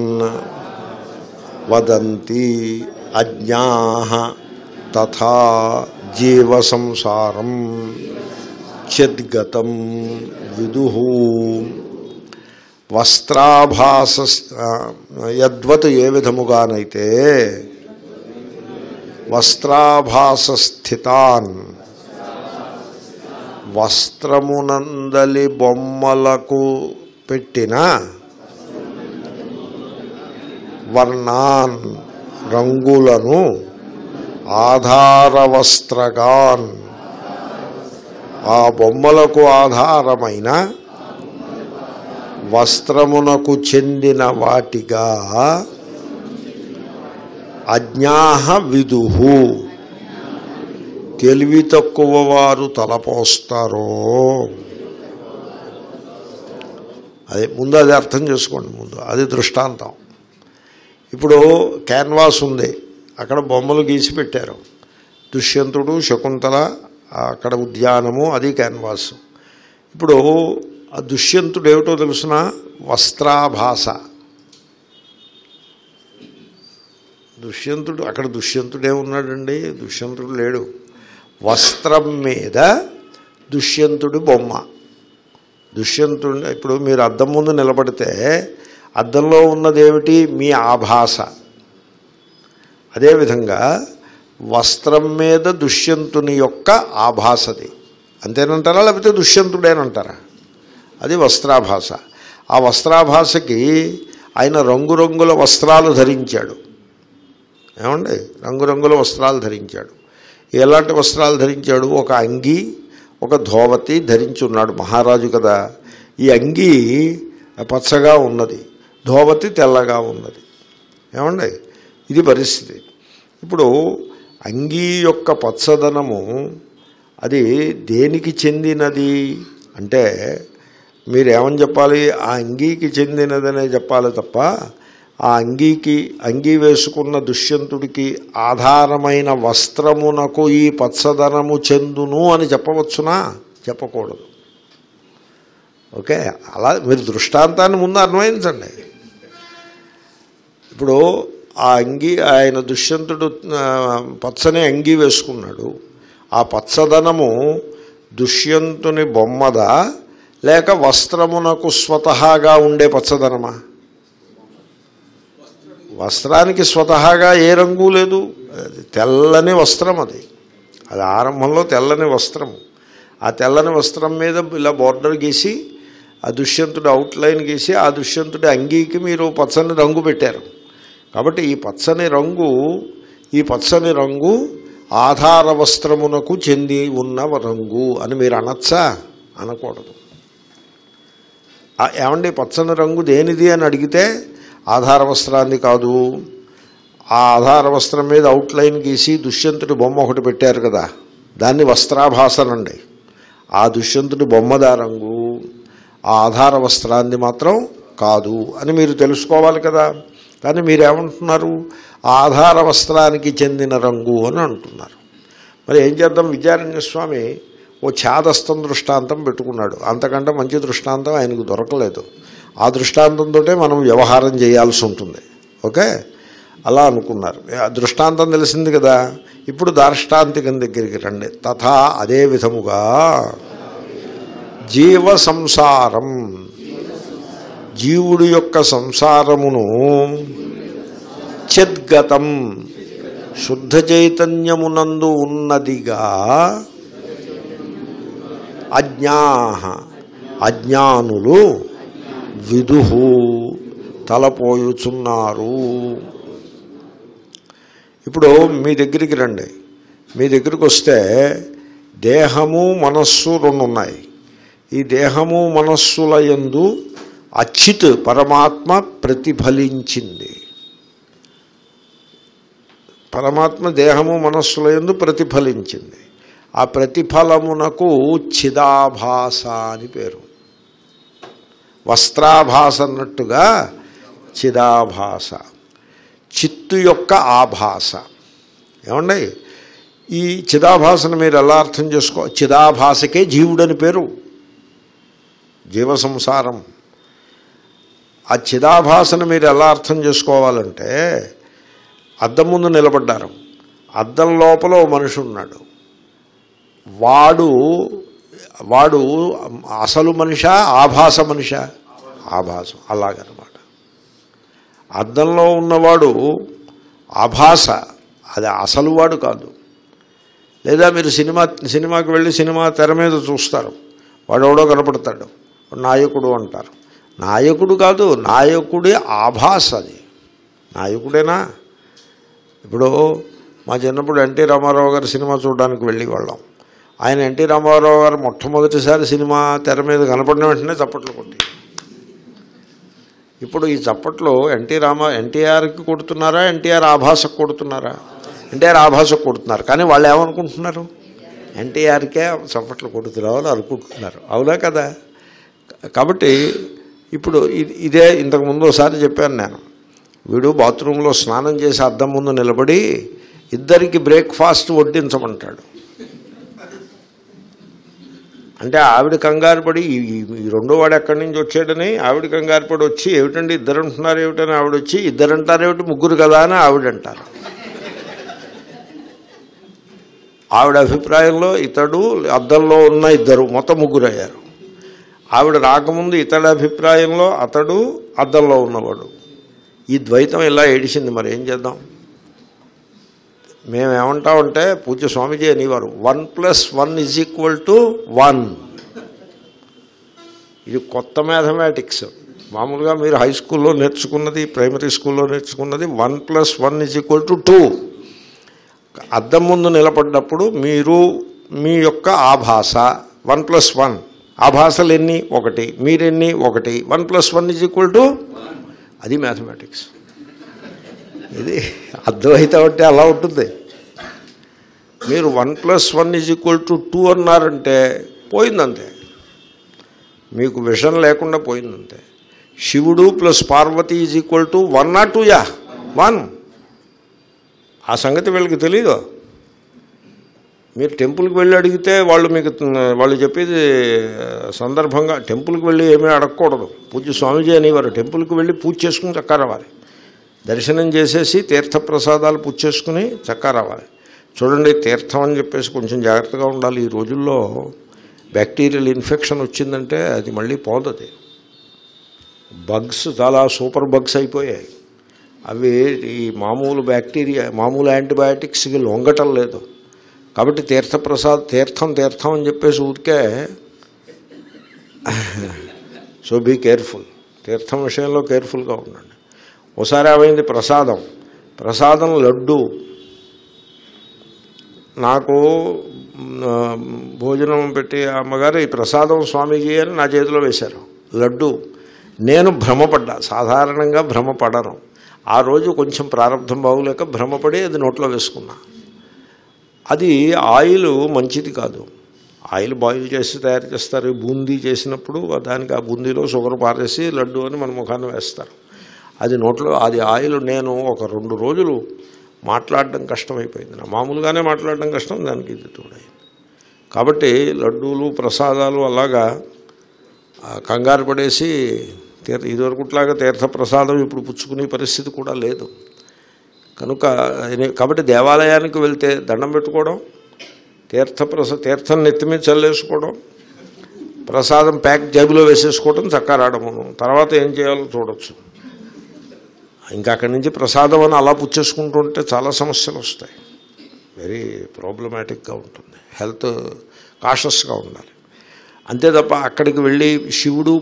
వదంతి అజ్ఞాః తథా జీవ సంసారం చిద్గతం విదుః. వస్త్రాభాస యద్వత్ ఏ విధముగానైతే వస్త్రాభాసస్థితాన్ వస్త్రమునందలి బొమ్మలకు పెట్టిన వర్ణాన్ రంగులను ఆధారవస్త్రగాన్ ఆ బొమ్మలకు ఆధారమైన వస్త్రమునకు చెందిన వాటిగా అజ్ఞాః విదుః తెలివి తక్కువ వారు తలపోస్తారో. అదే ముందు అది అర్థం చేసుకోండి. ముందు అది దృష్టాంతం. ఇప్పుడు క్యాన్వాస్ ఉంది, అక్కడ బొమ్మలు గీసి పెట్టారు. దుష్యంతుడు, శకుంతల, అక్కడ ఉద్యానము, అది క్యాన్వాస్. ఇప్పుడు ఆ దుష్యంతుడు ఏమిటో తెలుసిన? వస్త్రాభాస. దుష్యంతుడు అక్కడ దుష్యంతుడే ఉన్నాడండి, దుష్యంతుడు లేడు. వస్త్రం మీద దుష్యంతుడి బొమ్మ. దుష్యంతుడు ఇప్పుడు మీరు అద్దం ముందు నిలబడితే అద్దంలో ఉన్నదేమిటి? మీ ఆభాస. అదేవిధంగా వస్త్రం మీద దుష్యంతుని యొక్క ఆభాసది. అంతేనంటారా లేకపోతే దుష్యంతుడేనంటారా? అది వస్త్రాభాస. ఆ వస్త్రాభాసకి ఆయన రంగురంగుల వస్త్రాలు ధరించాడు. ఏమండి? రంగురంగుల వస్త్రాలు ధరించాడు. ఎలాంటి వస్త్రాలు ధరించాడు? ఒక అంగీ, ఒక ధోవతి ధరించి ఉన్నాడు. మహారాజు కదా. ఈ అంగీ పచ్చగా ఉన్నది, ధోవతి తెల్లగా ఉన్నది. ఏమండి? ఇది పరిస్థితి. ఇప్పుడు అంగీ యొక్క పచ్చదనము అది దేనికి చెందినది అంటే మీరేమని చెప్పాలి? ఆ అంగీకి చెందినదనే చెప్పాలి తప్ప ఆ అంగీ వేసుకున్న దుష్యంతుడికి ఆధారమైన వస్త్రమునకు ఈ పచ్చదనము చెందును అని చెప్పవచ్చునా? చెప్పకూడదు. ఓకే, అలా మీరు దృష్టాంతాన్ని ముందు అన్వయించండి. ఇప్పుడు ఆ ఆయన దుష్యంతుడు పచ్చని అంగీ వేసుకున్నాడు. ఆ పచ్చదనము దుష్యంతుని బొమ్మదా లేక వస్త్రమునకు స్వతహాగా ఉండే పచ్చదనమా? వస్త్రానికి స్వతహాగా ఏ రంగు లేదు, తెల్లని వస్త్రం. అది ఆరంభంలో తెల్లని వస్త్రము. ఆ తెల్లని వస్త్రం మీద ఇలా బోర్డర్ గీసి ఆ దుష్యంతుడు అవుట్లైన్ గీసి ఆ దుష్యంతుడి అంగీకి మీరు పచ్చని రంగు పెట్టారు. కాబట్టి ఈ పచ్చని రంగు ఆధార వస్త్రమునకు చెంది ఉన్న రంగు అని మీరు అనొచ్చా? అనకూడదు. ఏమండి పచ్చని రంగు దేనిది అని అడిగితే ఆధార వస్త్రాన్ని కాదు, ఆ ఆధార వస్త్రం మీద అవుట్లైన్ గీసి దుష్యంతుడి బొమ్మ ఒకటి పెట్టారు కదా, దాన్ని వస్త్రాభాసనండి. ఆ దుష్యంతుడి బొమ్మదా రంగు, ఆ ఆధార వస్త్రాన్ని మాత్రం కాదు అని మీరు తెలుసుకోవాలి కదా. కానీ మీరేమంటున్నారు? ఆధార వస్త్రానికి చెందిన రంగు అని అంటున్నారు. మరి ఏం చేద్దాం? విద్యారణ్య స్వామి ఓ ఛాదస్థం దృష్టాంతం పెట్టుకున్నాడు. అంతకంటే మంచి దృష్టాంతం ఆయనకు దొరకలేదు. ఆ దృష్టాంతంతో మనం వ్యవహారం చేయాల్సి ఉంటుంది. ఓకే, అలా అనుకున్నారు. ఆ దృష్టాంతం తెలిసింది కదా. ఇప్పుడు దార్ష్టాంతికం దగ్గరికి రండి. తథా అదే విధముగా జీవ సంసారం, జీవుడి యొక్క సంసారమును చిద్గతం శుద్ధ చైతన్యమునందు ఉన్నదిగా అజ్ఞానులు విదుహు తలపోయుచున్నారు. ఇప్పుడు మీ దగ్గరికి రండి. మీ దగ్గరికి వస్తే దేహము మనస్సు రెండు ఉన్నాయి. ఈ దేహము మనస్సుల యందు అచ్యుత్ పరమాత్మ ప్రతిఫలించింది. పరమాత్మ దేహము మనస్సుల యందు ప్రతిఫలించింది. ఆ ప్రతిఫలమునకు చిదాభాస అని పేరు. వస్త్రాభాస అన్నట్టుగా చిదాభాస, చిత్తు యొక్క ఆభాస. ఏమండి, ఈ చిదాభాసను మీరు ఎలా అర్థం చేసుకో? చిదాభాసకే జీవుడని పేరు, జీవ సంసారం. ఆ చిదాభాసను మీరు ఎలా అర్థం చేసుకోవాలంటే, అద్దం ముందు నిలబడ్డారు. అద్దం లోపల ఓ మనిషి ఉన్నాడు. వాడు అసలు మనిషా ఆభాస మనిషా? ఆభాసం. అలాగనమాట. అద్దంలో ఉన్నవాడు ఆభాస, అది అసలు వాడు కాదు. లేదా మీరు సినిమాకి వెళ్ళి సినిమా తెర మీద చూస్తారు, వాడెవడో కనపడతాడు, నాయకుడు అంటారు. నాయకుడు కాదు, నాయకుడి ఆభాస. అది నాయకుడేనా? ఇప్పుడు మా చిన్నప్పుడు ఎన్టీ రామారావు గారు సినిమా చూడడానికి వెళ్ళి వాళ్ళం. ఆయన ఎన్టీ రామారావు గారు మొట్టమొదటిసారి సినిమా తెర మీద కనపడిన వెంటనే చప్పట్లు కొట్టి. ఇప్పుడు ఈ చప్పట్లు ఎన్టీఆర్కి కొడుతున్నారా, ఎన్టీఆర్ ఆభాసకు కొడుతున్నారా? ఎన్టీఆర్ ఆభాసకు కొడుతున్నారు. కానీ వాళ్ళు ఏమనుకుంటున్నారు? ఎన్టీఆర్కే చప్పట్లు కొడుతున్నావు అని అనుకుంటున్నారు. అవునా కదా? కాబట్టి ఇప్పుడు ఇదే ఇంతకుముందు ఒకసారి చెప్పాను నేను. వీడు బాత్రూంలో స్నానం చేసి అద్దం ముందు నిలబడి ఇద్దరికి బ్రేక్ఫాస్ట్ వడ్డించమంటాడు. అంటే ఆవిడ కంగారు పడి ఈ రెండో వాడు ఎక్కడి నుంచి వచ్చాడని ఆవిడ కంగారు పడి వచ్చి, ఏమిటండి ఇద్దరు అంటున్నారు ఏమిటని ఆవిడ వచ్చి, ఇద్దరు అంటారు ఏమిటి, ముగ్గురు కదా అని ఆవిడ అంటారు. ఆవిడ అభిప్రాయంలో ఇతడు అద్దంలో ఉన్న ఇద్దరు మొత్తం ముగ్గురు అయ్యారు. ఆవిడ రాకముందు ఇతడి అభిప్రాయంలో అతడు అద్దంలో ఉన్నవాడు. ఈ ద్వైతం ఇలా ఏడిసింది. మరి ఏం చేద్దాం? మేమేమంటామంటే, పూజ్య స్వామీజీ అనేవారు, 1+1=1. ఇది కొత్త మ్యాథమెటిక్స్. మామూలుగా మీరు హై స్కూల్లో నేర్చుకున్నది, ప్రైమరీ స్కూల్లో నేర్చుకున్నది 1+1=2. అద్దం ముందు నిలబడ్డప్పుడు మీరు మీ యొక్క ఆభాస 1+1. ఆభాసలు ఎన్ని? 1. మీరెన్ని? 1. 1+1=1. అది మ్యాథమెటిక్స్. ఇది అద్వైతం అంటే అలా ఉంటుంది. మీరు 1+1=2 అన్నారంటే పోయిందంతే, మీకు విషయం లేకుండా పోయిందంతే. శివుడు plus Parvati is equal to 1 or 2? 1. ఆ సంగతి వీళ్ళకి తెలీదు. మీరు టెంపుల్కి వెళ్ళి అడిగితే వాళ్ళు చెప్పేది సందర్భంగా టెంపుల్కి వెళ్ళి ఏమీ అడగకూడదు. పూజ్య స్వామీజీ అనేవారు టెంపుల్కి వెళ్ళి పూజ చేసుకుని చక్కా రావాలి, దర్శనం చేసేసి తీర్థప్రసాదాలు పూజ చేసుకుని చక్కా రావాలి. చూడండి, తీర్థం అని చెప్పేసి కొంచెం జాగ్రత్తగా ఉండాలి. ఈ రోజుల్లో బ్యాక్టీరియల్ ఇన్ఫెక్షన్ వచ్చిందంటే అది మళ్ళీ పోదది. బగ్స్ చాలా సూపర్ బగ్స్ అయిపోయాయి. అవి ఈ మామూలు బ్యాక్టీరియా, మామూలు యాంటీబయాటిక్స్కి లొంగటం లేదు. కాబట్టి తీర్థం అని చెప్పేసి ఊరికే. సో బీ కేర్ఫుల్, తీర్థం విషయంలో కేర్ఫుల్గా ఉండండి. ఒకసారి ఏమైంది, ప్రసాదం లడ్డు. నాకు భోజనం పెట్టి అమ్మగారు ఈ ప్రసాదం స్వామీజీ అని నా చేతిలో వేశారు, లడ్డు. నేను భ్రమపడ్డా, సాధారణంగా భ్రమపడను. ఆ రోజు కొంచెం ప్రారంభం బాగులేక భ్రమపడి అది నోట్లో వేసుకున్నా. అది ఆయిల్ మంచిది కాదు. ఆయిల్ బాయిల్ చేసి తయారు చేస్తారు. బూందీ చేసినప్పుడు దానికి ఆ బూందీలో షుగర్ పారేసి లడ్డు అని మన ముఖాన్ని వేస్తారు. అది నోట్లో అది ఆయిల్. నేను ఒక 2 రోజులు మాట్లాడడం కష్టమైపోయింది. నా మామూలుగానే మాట్లాడడం కష్టం, దానికి ఇది తోడైంది. కాబట్టి లడ్డూలు ప్రసాదాలు అలాగా కంగారు పడేసి ఇదివరకుట్లాగా తీర్థప్రసాదం ఇప్పుడు పుచ్చుకునే పరిస్థితి కూడా లేదు కనుక. కాబట్టి దేవాలయానికి వెళ్తే దండం పెట్టుకోవడం, తీర్థం నెత్తి మీద చల్లేసుకోవడం, ప్రసాదం ప్యాక్ జేబులో వేసేసుకోవడం, చక్కా రావడము. తర్వాత ఏం చేయాలో చూడొచ్చు. ఇంకా అక్కడి నుంచి ప్రసాదం అని అలా పుచ్చేసుకుంటుంటే చాలా సమస్యలు వస్తాయి. వెరీ ప్రాబ్లమాటిక్గా ఉంటుంది. హెల్త్ కాషస్గా ఉండాలి. అంతే తప్ప అక్కడికి వెళ్ళి శివుడు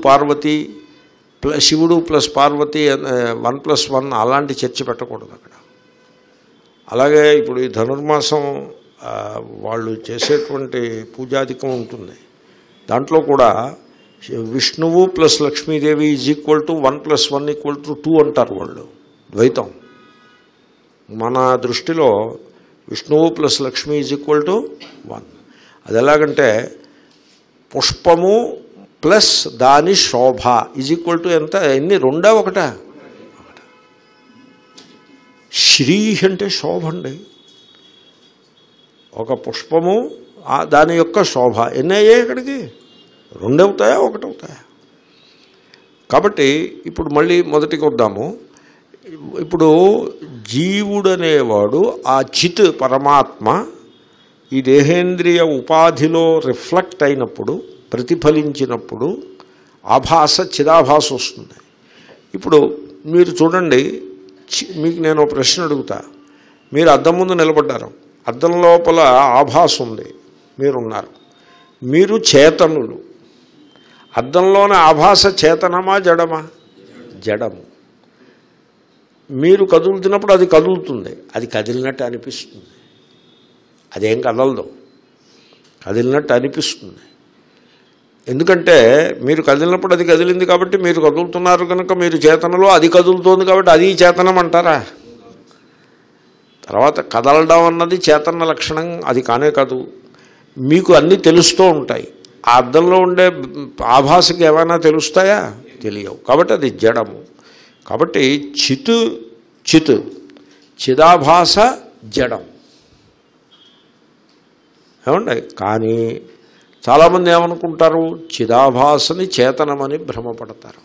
ప్లస్ పార్వతి 1+1 అలాంటి చర్చ పెట్టకూడదు అక్కడ. అలాగే ఇప్పుడు ఈ ధనుర్మాసం వాళ్ళు చేసేటువంటి పూజాధికం ఉంటుంది. దాంట్లో కూడా విష్ణువు plus Lakshmidevi is equal to 1+1 = 2 అంటారు వాళ్ళు, ద్వైతం. మన దృష్టిలో విష్ణువు plus Lakshmi is equal to 1. అది ఎలాగంటే పుష్పము ప్లస్ దాని శోభ ఈజ్ ఈక్వల్ టు ఎంత, ఎన్ని, 2 1? శ్రీ అంటే శోభ అండి. ఒక పుష్పము దాని యొక్క శోభ ఎన్ని అయ్యాయి ఇక్కడికి? 2 అవుతాయా, 1 అవుతాయా? కాబట్టి ఇప్పుడు మళ్ళీ మొదటికి వద్దాము. ఇప్పుడు జీవుడనేవాడు ఆ చిత్ పరమాత్మ ఈ దేహేంద్రియ ఉపాధిలో రిఫ్లెక్ట్ అయినప్పుడు, ప్రతిఫలించినప్పుడు చిదాభాస వస్తుంది. ఇప్పుడు మీరు చూడండి, మీకు నేను ప్రశ్న అడుగుతా. మీరు అద్దం ముందు నిలబడ్డారు, అద్దం లోపల ఆభాస ఉంది, మీరున్నారు, మీరు చేతనులు. అద్దంలోని ఆభాస చేతనమా జడమా? జడము. మీరు కదులుతున్నప్పుడు అది కదులుతుంది, అది కదిలినట్టు అనిపిస్తుంది. అదేం కదలదు, కదిలినట్టు అనిపిస్తుంది. ఎందుకంటే మీరు కదిలినప్పుడు అది కదిలింది కాబట్టి మీరు కదులుతున్నారు కనుక మీరు చేతనలో, అది కదులుతోంది కాబట్టి అది చేతనం అంటారా? తర్వాత కదలడం అన్నది చేతన లక్షణం అది కానే కాదు. మీకు అన్నీ తెలుస్తూ ఉంటాయి. ఆ అద్దంలో ఉండే ఆభాసకి ఏమైనా తెలుస్తాయా? తెలియవు. కాబట్టి అది జడము. కాబట్టి చిదాభాస జడం. ఏమండి? కానీ చాలామంది ఏమనుకుంటారు, చిదాభాసని చేతనమని భ్రమపడతారు.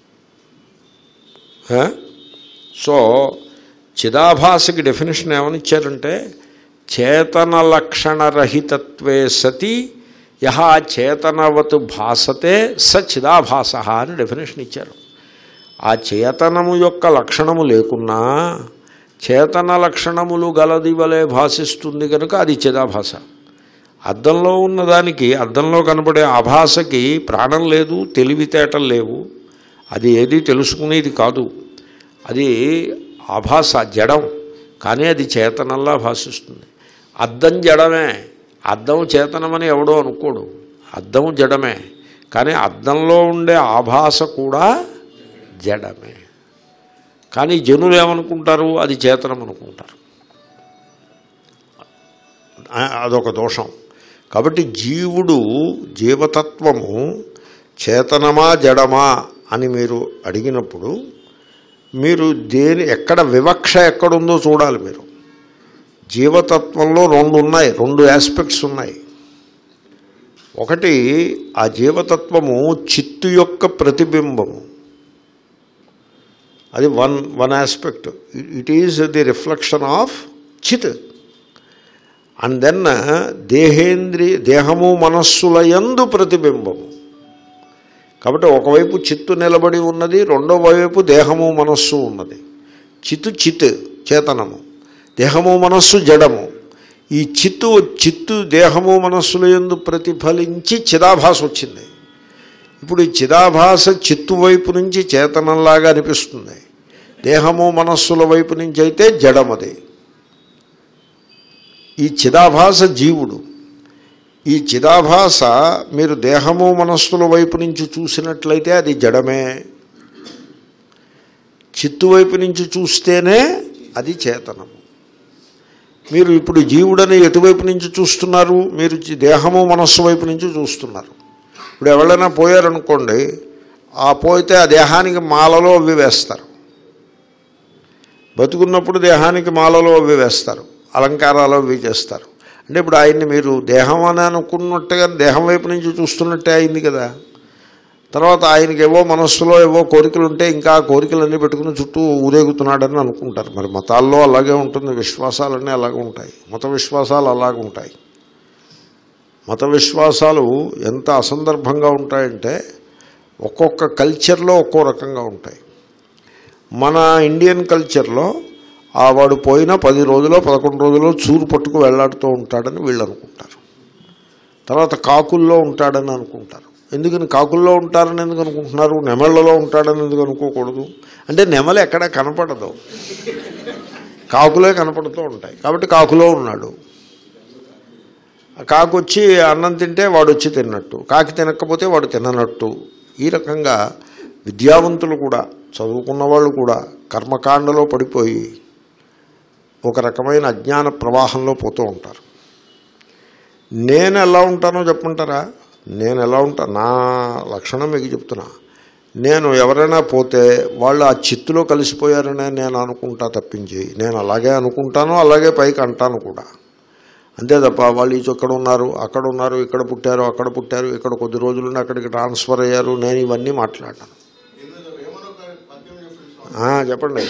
సో చిదాభాసకి డెఫినేషన్ ఏమని ఇచ్చారంటే, చేతన లక్షణరహితత్వే సతి యహ చేతనవత్ భాసతే స చిదాభాస అని డెఫినేషన్ ఇచ్చారు. ఆ చేతనము యొక్క లక్షణము లేకున్నా చేతన లక్షణములు గలది వలె భాషిస్తుంది కనుక అది చిదాభాస. అద్దంలో ఉన్నదానికి, అద్దంలో కనబడే ఆభాసకి ప్రాణం లేదు, తెలివితేటలు లేవు, అది ఏది తెలుసుకునేది కాదు. అది ఆభాస, జడం. కానీ అది చేతనంలా భాషిస్తుంది. అద్దం జడమే, అద్దం చేతనమని ఎవడో అనుకోడు. అద్దం జడమే, కానీ అద్దంలో ఉండే ఆభాస కూడా జడమే. కానీ జనులు ఏమనుకుంటారు, అది చేతనం అనుకుంటారు. అదొక దోషం. కాబట్టి జీవతత్వము చేతనమా జడమా అని మీరు అడిగినప్పుడు మీరు ఎక్కడ వివక్ష ఎక్కడుందో చూడాలి. మీరు జీవతత్వంలో రెండు ఆస్పెక్ట్స్ ఉన్నాయి. ఒకటి, ఆ జీవతత్వము చిత్తు యొక్క ప్రతిబింబము, అది one aspect. It is the reflection of చిత్. అండ్ దెన్ దేహము మనస్సుల యందు ప్రతిబింబము. కాబట్టి ఒకవైపు చిత్తు నిలబడి ఉన్నది, రెండో వైపు దేహము మనస్సు ఉన్నది. చిత్ చేతనము, దేహము మనస్సు జడము. ఈ చిత్తు దేహము మనస్సుల యందు ప్రతిఫలించి చిదాభాస వచ్చింది. ఇప్పుడు ఈ చిదాభాస చిత్తు వైపు నుంచి చేతనంలాగా అనిపిస్తుంది, దేహము మనస్సుల వైపు నుంచి అయితే జడమది. ఈ చిదాభాస జీవుడు. ఈ చిదాభాస మీరు దేహము మనస్సుల వైపు నుంచి చూసినట్లయితే అది జడమే, చిత్తు వైపు నుంచి చూస్తేనే అది చేతనము. మీరు ఇప్పుడు జీవుడని ఎటువైపు నుంచి చూస్తున్నారు? మీరు దేహము మనస్సు వైపు నుంచి చూస్తున్నారు. ఇప్పుడు ఎవరైనా పోయారనుకోండి, ఆ పోయితే ఆ దేహానికి మాలలో అవి వేస్తారు. బతుకున్నప్పుడు దేహానికి మాలలో అవి వేస్తారు, అలంకారాలు అవి చేస్తారు. అంటే ఇప్పుడు ఆయన్ని మీరు దేహం అని అనుకున్నట్టుగా దేహం వైపు నుంచి చూస్తున్నట్టే అయింది కదా. తర్వాత ఆయనకి ఏవో మనస్సులో ఏవో కోరికలు ఉంటే ఇంకా ఆ కోరికలన్నీ పెట్టుకుని చుట్టూ ఊరేగుతున్నాడని అనుకుంటారు. మరి మతాల్లో అలాగే ఉంటుంది, విశ్వాసాలన్నీ అలాగే ఉంటాయి, మత విశ్వాసాలు అలాగే ఉంటాయి. మత విశ్వాసాలు ఎంత అసందర్భంగా ఉంటాయంటే ఒక్కొక్క కల్చర్లో ఒక్కో రకంగా ఉంటాయి. మన ఇండియన్ కల్చర్లో వాడు పోయినా 10 రోజులో 11 రోజుల్లో చూరు పట్టుకు వెళ్లాడుతూ ఉంటాడని వీళ్ళు అనుకుంటారు. తర్వాత కాకుల్లో ఉంటాడని అనుకుంటారు. ఎందుకని కాకుల్లో ఉంటారని ఎందుకు అనుకుంటున్నారు? నెమళ్లలో ఉంటాడని ఎందుకు అనుకోకూడదు? అంటే నెమలు ఎక్కడా కనపడదు, కాకులే కనపడుతూ ఉంటాయి. కాబట్టి కాకులో ఉన్నాడు. కాకు వచ్చి అన్నం తింటే వాడు వచ్చి తిన్నట్టు, కాకి తినకపోతే వాడు తిననట్టు. ఈ రకంగా విద్యావంతులు కూడా, చదువుకున్న వాళ్ళు కూడా కర్మకాండలో పడిపోయి ఒక రకమైన అజ్ఞాన ప్రవాహంలో పోతూ ఉంటారు. నేను ఎలా ఉంటానో చెప్పమంటారా? నేను ఎలా ఉంటా, నా లక్షణం మీకు చెప్తున్నా. నేను ఎవరైనా పోతే వాళ్ళు ఆ చిత్తులో కలిసిపోయారనే నేను అనుకుంటా తప్పించి, నేను అలాగే అనుకుంటాను, అలాగే పైకి అంటాను కూడా. అంతే తప్ప వాళ్ళు ఇక్కడ ఉన్నారు, అక్కడ ఉన్నారు, ఇక్కడ పుట్టారు, అక్కడ పుట్టారు, ఇక్కడ కొద్ది రోజులుండి అక్కడికి ట్రాన్స్ఫర్ అయ్యారు, నేను ఇవన్నీ మాట్లాడాను. చెప్పండి.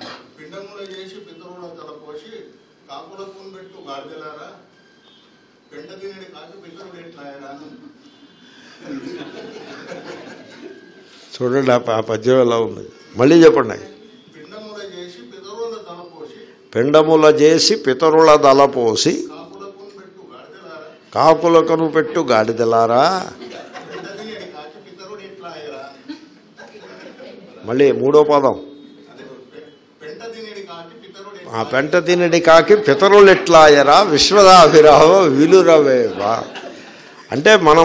చూడండి ఆ పద్యం ఎలా ఉంది, మళ్ళీ చెప్పండి. పిండముల చేసి పితరుల దలపోసి కాకులకను పెట్టు గాడిదలారా. మళ్ళీ మూడో పదం, ఆ పెంట తినడి కాకి పితరులెట్లాయరా విశ్వదాభిరామ విలురవేవా. అంటే మనం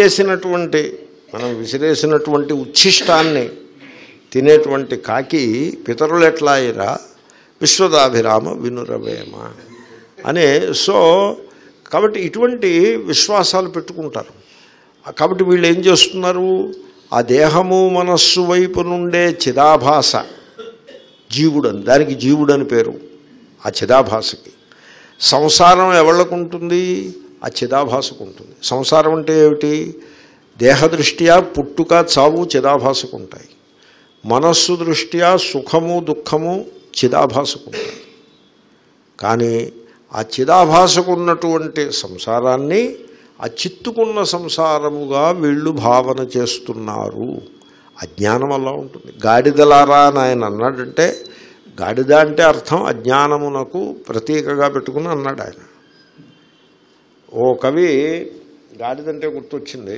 విసిరేసినటువంటి ఉచ్ఛిష్టాన్ని తినేటువంటి కాకి పితరులెట్లాయరా విశ్వదాభిరామ వినురవేమ అని. సో కాబట్టి ఇటువంటి విశ్వాసాలు పెట్టుకుంటారు. కాబట్టి వీళ్ళు ఏం చేస్తున్నారు? ఆ దేహము మనస్సు వైపు నుండే చిదాభాస జీవుడని, దానికి జీవుడని పేరు. ఆ చిదాభాసకి సంసారం ఎవళ్ళకు ఉంటుంది? ఆ చిదాభాసకు ఉంటుంది. సంసారం అంటే ఏమిటి? దేహదృష్ట్యా పుట్టుక చావు చిదాభాసకు ఉంటాయి. మనస్సు దృష్ట్యా సుఖము దుఃఖము చిదాభాసకు ఉంటాయి. కానీ ఆ చిదాభాసకు ఉన్నటువంటి సంసారాన్ని ఆ చిత్తుకున్న సంసారముగా వీళ్ళు భావన చేస్తున్నారు. అజ్ఞానం అలా ఉంటుంది. గాడిదలారా అని ఆయన అన్నాడంటే, గాడిద అంటే అర్థం అజ్ఞానమునకు ప్రతీకగా పెట్టుకుని అన్నాడు ఆయన. ఓ కవి, గాడిదంటే గుర్తొచ్చింది,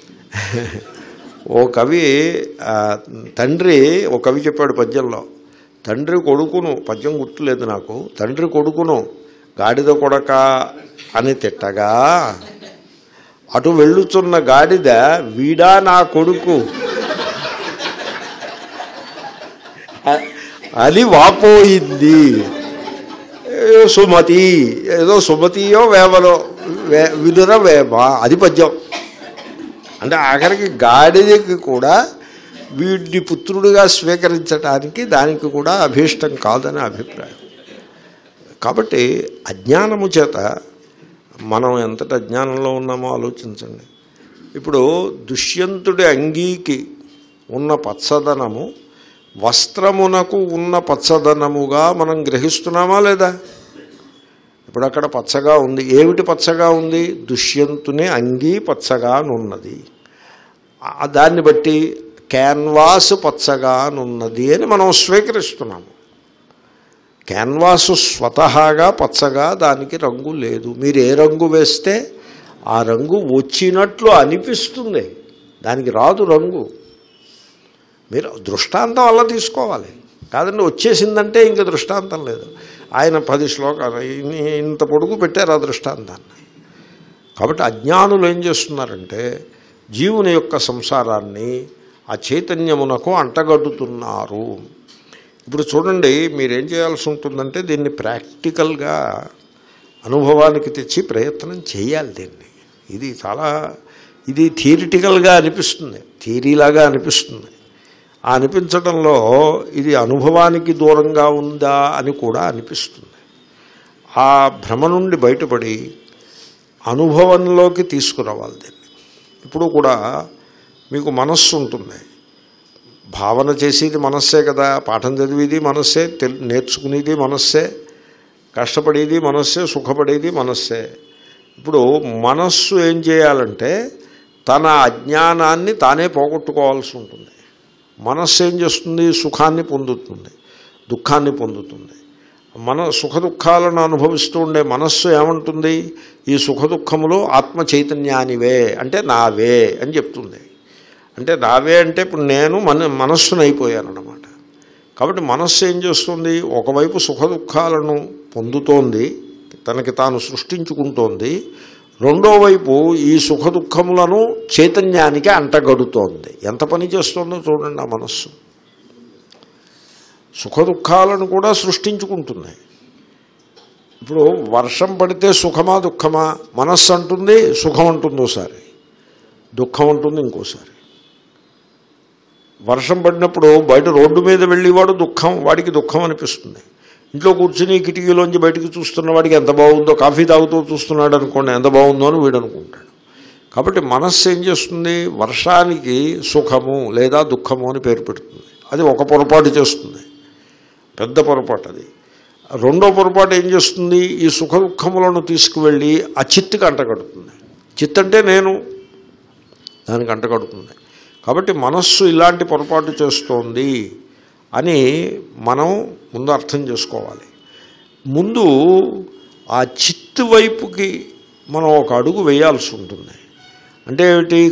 ఓ కవి తండ్రి, ఓ కవి చెప్పాడు పద్యంలో, తండ్రి కొడుకును, పద్యం గుర్తులేదు నాకు, తండ్రి కొడుకును గాడిద కొడక అని తిట్టగా అటు వెళ్ళుతున్న గాడిద వీడా నా కొడుకు అని వాపోయింది. సుమతి, ఏదో సుమతియో వేవలో వినుర వేమ, అది పద్యం. అంటే ఆఖరికి గాడిదకి కూడా వీడిని పుత్రుడిగా స్వీకరించడానికి దానికి కూడా అభీష్టం కాదని అభిప్రాయం. కాబట్టి అజ్ఞానము చేత మనం ఎంతటి అజ్ఞానంలో ఉన్నామో ఆలోచించండి. ఇప్పుడు దుష్యంతుడి అంగీకి ఉన్న పచ్చదనము వస్త్రమునకు ఉన్న పచ్చదనముగా మనం గ్రహిస్తున్నామా లేదా? ఇప్పుడు అక్కడ పచ్చగా ఉంది. ఏమిటి పచ్చగా ఉంది? దుష్యంతుని అంగీ పచ్చగానున్నది. దాన్ని బట్టి క్యాన్వాస్ పచ్చగానున్నది అని మనం స్వీకరిస్తున్నాము. క్యాన్వాసు స్వతహాగా పచ్చగా దానికి రంగు లేదు. మీరు ఏ రంగు వేస్తే ఆ రంగు వచ్చినట్లు అనిపిస్తుంది, దానికి రాదు రంగు. మీరు దృష్టాంతం అలా తీసుకోవాలి. కాదండి వచ్చేసిందంటే ఇంక దృష్టాంతం లేదు. ఆయన 10 శ్లోకాలు ఇంత పొడుగు పెట్టారు ఆ దృష్టాంతాన్ని. కాబట్టి అజ్ఞానులు ఏం చేస్తున్నారంటే జీవుని యొక్క సంసారాన్ని ఆ చైతన్యమునకు అంటగడుతున్నారు. ఇప్పుడు చూడండి, మీరేం చేయాల్సి ఉంటుందంటే దీన్ని ప్రాక్టికల్గా అనుభవానికి తెచ్చి ప్రయత్నం చేయాలి. ఇది థియరిటికల్గా అనిపిస్తుంది, థియరీలాగా అనిపిస్తుంది. ఆ అనిపించడంలో ఇది అనుభవానికి దూరంగా ఉందా అని కూడా అనిపిస్తుంది. ఆ భ్రమ నుండి బయటపడి అనుభవంలోకి తీసుకురావాలి దీన్ని. ఇప్పుడు కూడా మీకు మనస్సు ఉంటుంది, భావన చేసేది మనస్సే కదా, పాఠం చదివేది మనస్సే, నేర్చుకునేది మనస్సే, కష్టపడేది మనస్సే, సుఖపడేది మనస్సే. ఇప్పుడు మనస్సు ఏం చేయాలంటే తన అజ్ఞానాన్ని తానే పోగొట్టుకోవాల్సి ఉంటుంది. మనస్సు ఏం చేస్తుంది? సుఖాన్ని పొందుతుంది, దుఃఖాన్ని పొందుతుంది. సుఖ దుఃఖాలను అనుభవిస్తూ ఉండే మనస్సు ఏమంటుంది? ఈ సుఖ దుఃఖములు ఆత్మ చైతన్యానివే, అంటే నావే అని చెప్తుంది. అంటే నావే అంటే ఇప్పుడు నేను మనస్సును అయిపోయానన్నమాట. కాబట్టి మనస్సు ఏం చేస్తుంది? ఒకవైపు సుఖ దుఃఖాలను పొందుతోంది, తనకి తాను సృష్టించుకుంటోంది. రెండో వైపు ఈ సుఖ దుఃఖములను చైతన్యానికి అంటగడుతోంది. ఎంత పని చేస్తుందో చూడండి ఆ మనస్సు. సుఖ దుఃఖాలను కూడా సృష్టించుకుంటుంది. ఇప్పుడు వర్షం పడితే సుఖమా దుఃఖమా? మనస్సు అంటుంది సుఖం అంటుంది ఒకసారి, దుఃఖం అంటుంది ఇంకోసారి. వర్షం పడినప్పుడు బయట రోడ్డు మీద వెళ్ళేవాడు వాడికి దుఃఖం అనిపిస్తుంది. ఇంట్లో కూర్చుని కిటికీలోంచి బయటికి చూస్తున్న వాడికి ఎంత బాగుందో, కాఫీ తాగుతూ చూస్తున్నాడు అనుకోండి, ఎంత బాగుందో అని వీడు అనుకుంటాడు. కాబట్టి మనస్సు ఏం చేస్తుంది? వర్షానికి సుఖము లేదా దుఃఖము అని పేరు పెడుతుంది. అది ఒక పొరపాటు చేస్తుంది, పెద్ద పొరపాటు అది. రెండో పొరపాటు ఏం చేస్తుంది? ఈ సుఖ దుఃఖములను తీసుకువెళ్ళి ఆ చిత్తుకి అంటగడుతుంది. చిత్ అంటే నేను, దానికి అంటగడుతుంది. కాబట్టి మనస్సు ఇలాంటి పొరపాటు చేస్తోంది అని మనం ముందు అర్థం చేసుకోవాలి. ముందు ఆ చిత్తు వైపుకి మనం ఒక అడుగు వేయాల్సి ఉంటుంది. అంటే ఏమిటి?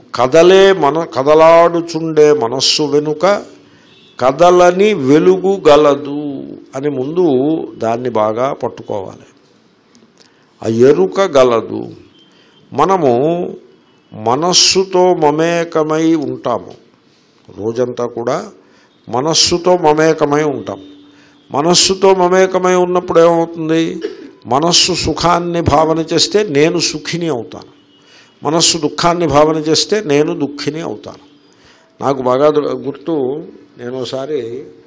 కదలాడుచుండే మనస్సు వెనుక కదలని వెలుగు గలదు అని ముందు దాన్ని బాగా పట్టుకోవాలి. ఆ ఎరుక గలదు. మనము మనస్సుతో మమేకమై ఉంటాము, రోజంతా కూడా మనస్సుతో మమేకమై ఉంటాం. మనస్సుతో మమేకమై ఉన్నప్పుడు ఏమవుతుంది? మనస్సు సుఖాన్ని భావన చేస్తే నేను సుఖిని అవుతాను, మనస్సు దుఃఖాన్ని భావన చేస్తే నేను దుఃఖిని అవుతాను. నాకు బాగా గుర్తు, నేను ఒకసారి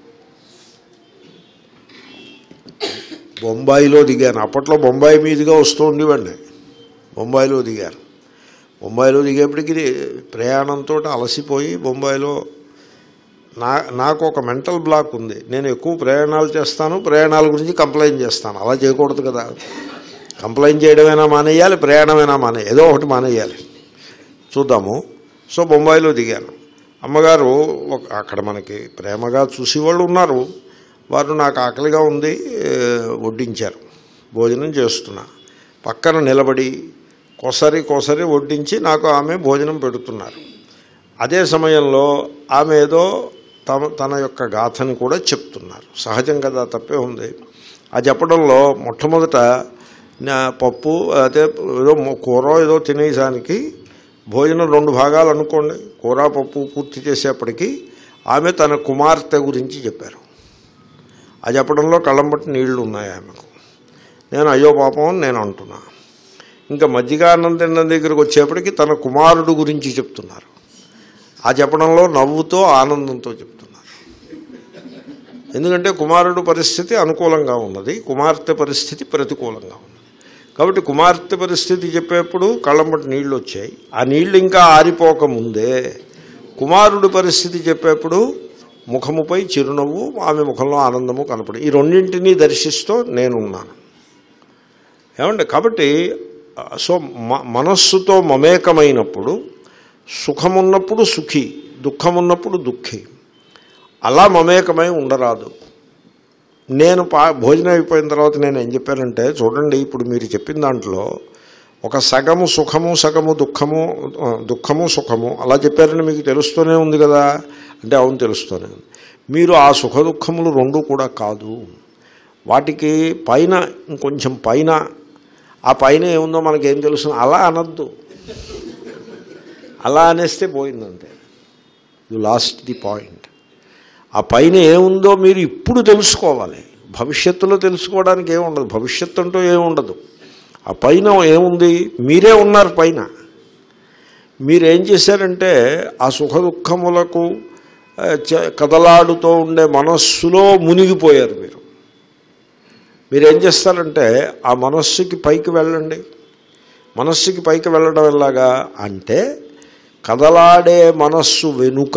బొంబాయిలో దిగాను. అప్పట్లో బొంబాయి మీదుగా వస్తూ ఉండేవాడిని. బొంబాయిలో దిగేప్పటికి ప్రయాణంతో అలసిపోయి బొంబాయిలో నాకు ఒక మెంటల్ బ్లాక్ ఉంది. నేను ఎక్కువ ప్రయాణాలు చేస్తాను, ప్రయాణాల గురించి కంప్లైంట్ చేస్తాను. అలా చేయకూడదు కదా. కంప్లైంట్ చేయడమైనా మానేయాలి, ప్రయాణమైనా ఏదో ఒకటి మానేయాలి. చూద్దాము. సో బొంబాయిలో దిగాను. అమ్మగారు అక్కడ మనకి ప్రేమగా చూసేవాళ్ళు ఉన్నారు. వారు నాకు ఆకలిగా ఉంది వడ్డించారు. భోజనం చేస్తున్నా. పక్కన నిలబడి కొసరి వడ్డించి నాకు ఆమె భోజనం పెడుతున్నారు. అదే సమయంలో ఆమె ఏదో తన యొక్క గాథని కూడా చెప్తున్నారు. సహజం కదా, తప్పే ఉంది. ఆ చెప్పడంలో మొట్టమొదట పప్పు అదే ఏదో కూర ఏదో తినేసానికి భోజనం 2 భాగాలు అనుకోండి. కూర పప్పు పూర్తి చేసేప్పటికీ ఆమె తన కుమార్తె గురించి చెప్పారు. ఆ చెప్పడంలో కళ్ళంబట్టి నీళ్లు ఉన్నాయి ఆమెకు. నేను అయ్యో పాపం అని నేను అంటున్నా. ఇంకా మజ్జిగ అన్నం తిన్న దగ్గరికి వచ్చేప్పటికి తన కుమారుడు గురించి చెప్తున్నారు. ఆ చెప్పడంలో నవ్వుతో ఆనందంతో చెప్తున్నారు. ఎందుకంటే కుమారుడు పరిస్థితి అనుకూలంగా ఉన్నది, కుమార్తె పరిస్థితి ప్రతికూలంగా ఉన్నది. కాబట్టి కుమార్తె పరిస్థితి చెప్పేప్పుడు కళ్ళంబటి నీళ్ళు వచ్చాయి. ఆ నీళ్లు ఇంకా ఆరిపోకముందే కుమారుడి పరిస్థితి చెప్పేప్పుడు ముఖముపై చిరునవ్వు, ఆమె ముఖంలో ఆనందము కనపడి, ఈ రెండింటినీ దర్శిస్తూ నేనున్నాను. ఏమండి? కాబట్టి సో మనస్సుతో మమేకమైనప్పుడు సుఖమున్నప్పుడు సుఖి, దుఃఖమున్నప్పుడు దుఃఖి, అలా మమేకమై ఉండరాదు. నేను భోజనం అయిపోయిన తర్వాత నేను ఏం చెప్పానంటే, చూడండి ఇప్పుడు మీరు చెప్పిన దాంట్లో ఒక సగము సుఖము సగము దుఃఖము, దుఃఖము సుఖము అలా చెప్పారని మీకు తెలుస్తూనే ఉంది కదా అంటే అవును తెలుస్తూనే ఉంది. మీరు ఆ సుఖ దుఃఖములు రెండు కూడా కాదు, వాటికి పైన ఇంకొంచెం పైన, ఆ పైన ఏముందో మనకేం తెలుసు అలా అనద్దు. అలా అనేస్తే పోయిందంతే, యు లాస్ట్ ది పాయింట్. ఆ పైన ఏముందో మీరు ఇప్పుడు తెలుసుకోవాలి. భవిష్యత్తులో తెలుసుకోవడానికి ఏముండదు, భవిష్యత్తు అంటూ ఏముండదు. ఆ పైన ఏముంది? మీరే ఉన్నారు పైన. మీరేం చేశారంటే ఆ సుఖ దుఃఖములకు కదలాడుతూ ఉండే మనస్సులో మునిగిపోయారు. మీరేం చేస్తారంటే ఆ మనస్సుకి పైకి వెళ్ళండి. మనస్సుకి పైకి వెళ్ళడం ఎలాగా అంటే, కదలాడే మనస్సు వెనుక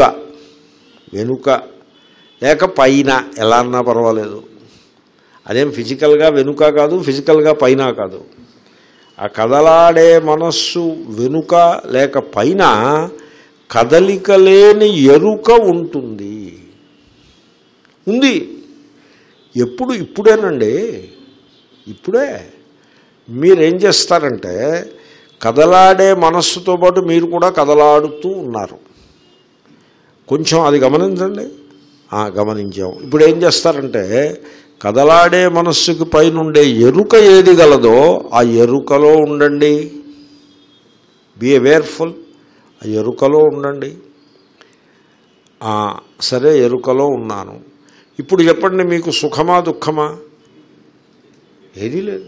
లేక పైన ఎలా అన్నా పర్వాలేదు, అదేం ఫిజికల్గా వెనుక కాదు, ఫిజికల్గా పైన కాదు. ఆ కదలాడే మనస్సు వెనుక లేక పైన కదలిక లేని ఎరుక ఉంటుంది. ఉంది. ఎప్పుడు? ఇప్పుడేనండి, ఇప్పుడే. మీరేం చేస్తారంటే కదలాడే మనస్సుతో పాటు మీరు కూడా కదలాడుతూ ఉన్నారు. కొంచెం అది గమనించండి. గమనించాం. ఇప్పుడు ఏం చేస్తారంటే కదలాడే మనస్సుకి పైనుండే ఎరుక ఏది గలదో ఆ ఎరుకలో ఉండండి. Be awareful. ఆ ఎరుకలో ఉండండి. సరే, ఎరుకలో ఉన్నాను. ఇప్పుడు చెప్పండి, మీకు సుఖమా దుఃఖమా? ఏదీ లేదు.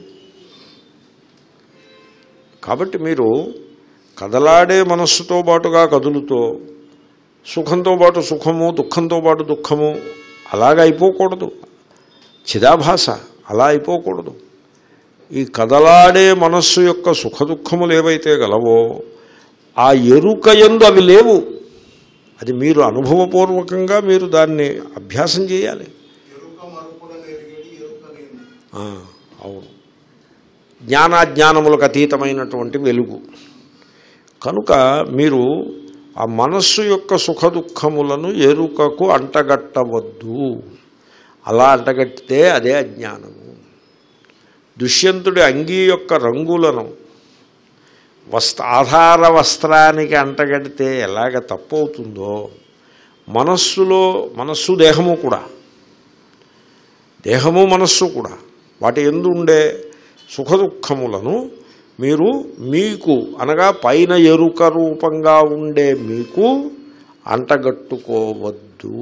కాబట్టి మీరు కదలాడే మనస్సుతో పాటుగా కదులుతో సుఖంతో పాటు సుఖము, దుఃఖంతో పాటు దుఃఖము అలాగ అయిపోకూడదు. చిదాభాస అలా అయిపోకూడదు. ఈ కదలాడే మనస్సు యొక్క సుఖ దుఃఖములు ఏవైతే గలవో ఆ ఎరుక యందు అవి లేవు. అది మీరు అనుభవపూర్వకంగా మీరు దాన్ని అభ్యాసం చేయాలి. అవును, జ్ఞానాజ్ఞానములకు అతీతమైనటువంటి వెలుగు. కనుక మీరు ఆ మనస్సు యొక్క సుఖ దుఃఖములను ఎరుకకు అంటగట్టవద్దు. అలా అంటగట్టితే అదే అజ్ఞానము. దుష్యంతుడి అంగీ యొక్క రంగులను ఆధార వస్త్రానికి అంటగడితే ఎలాగ తప్పు అవుతుందో, మనస్సు దేహము కూడా, దేహము మనస్సు కూడా వాటి యందు ఉండే సుఖ దుఃఖములను మీరు మీకు అనగా పైన ఎరుక రూపంగా ఉండే మీకు అంటగట్టుకోవద్దు.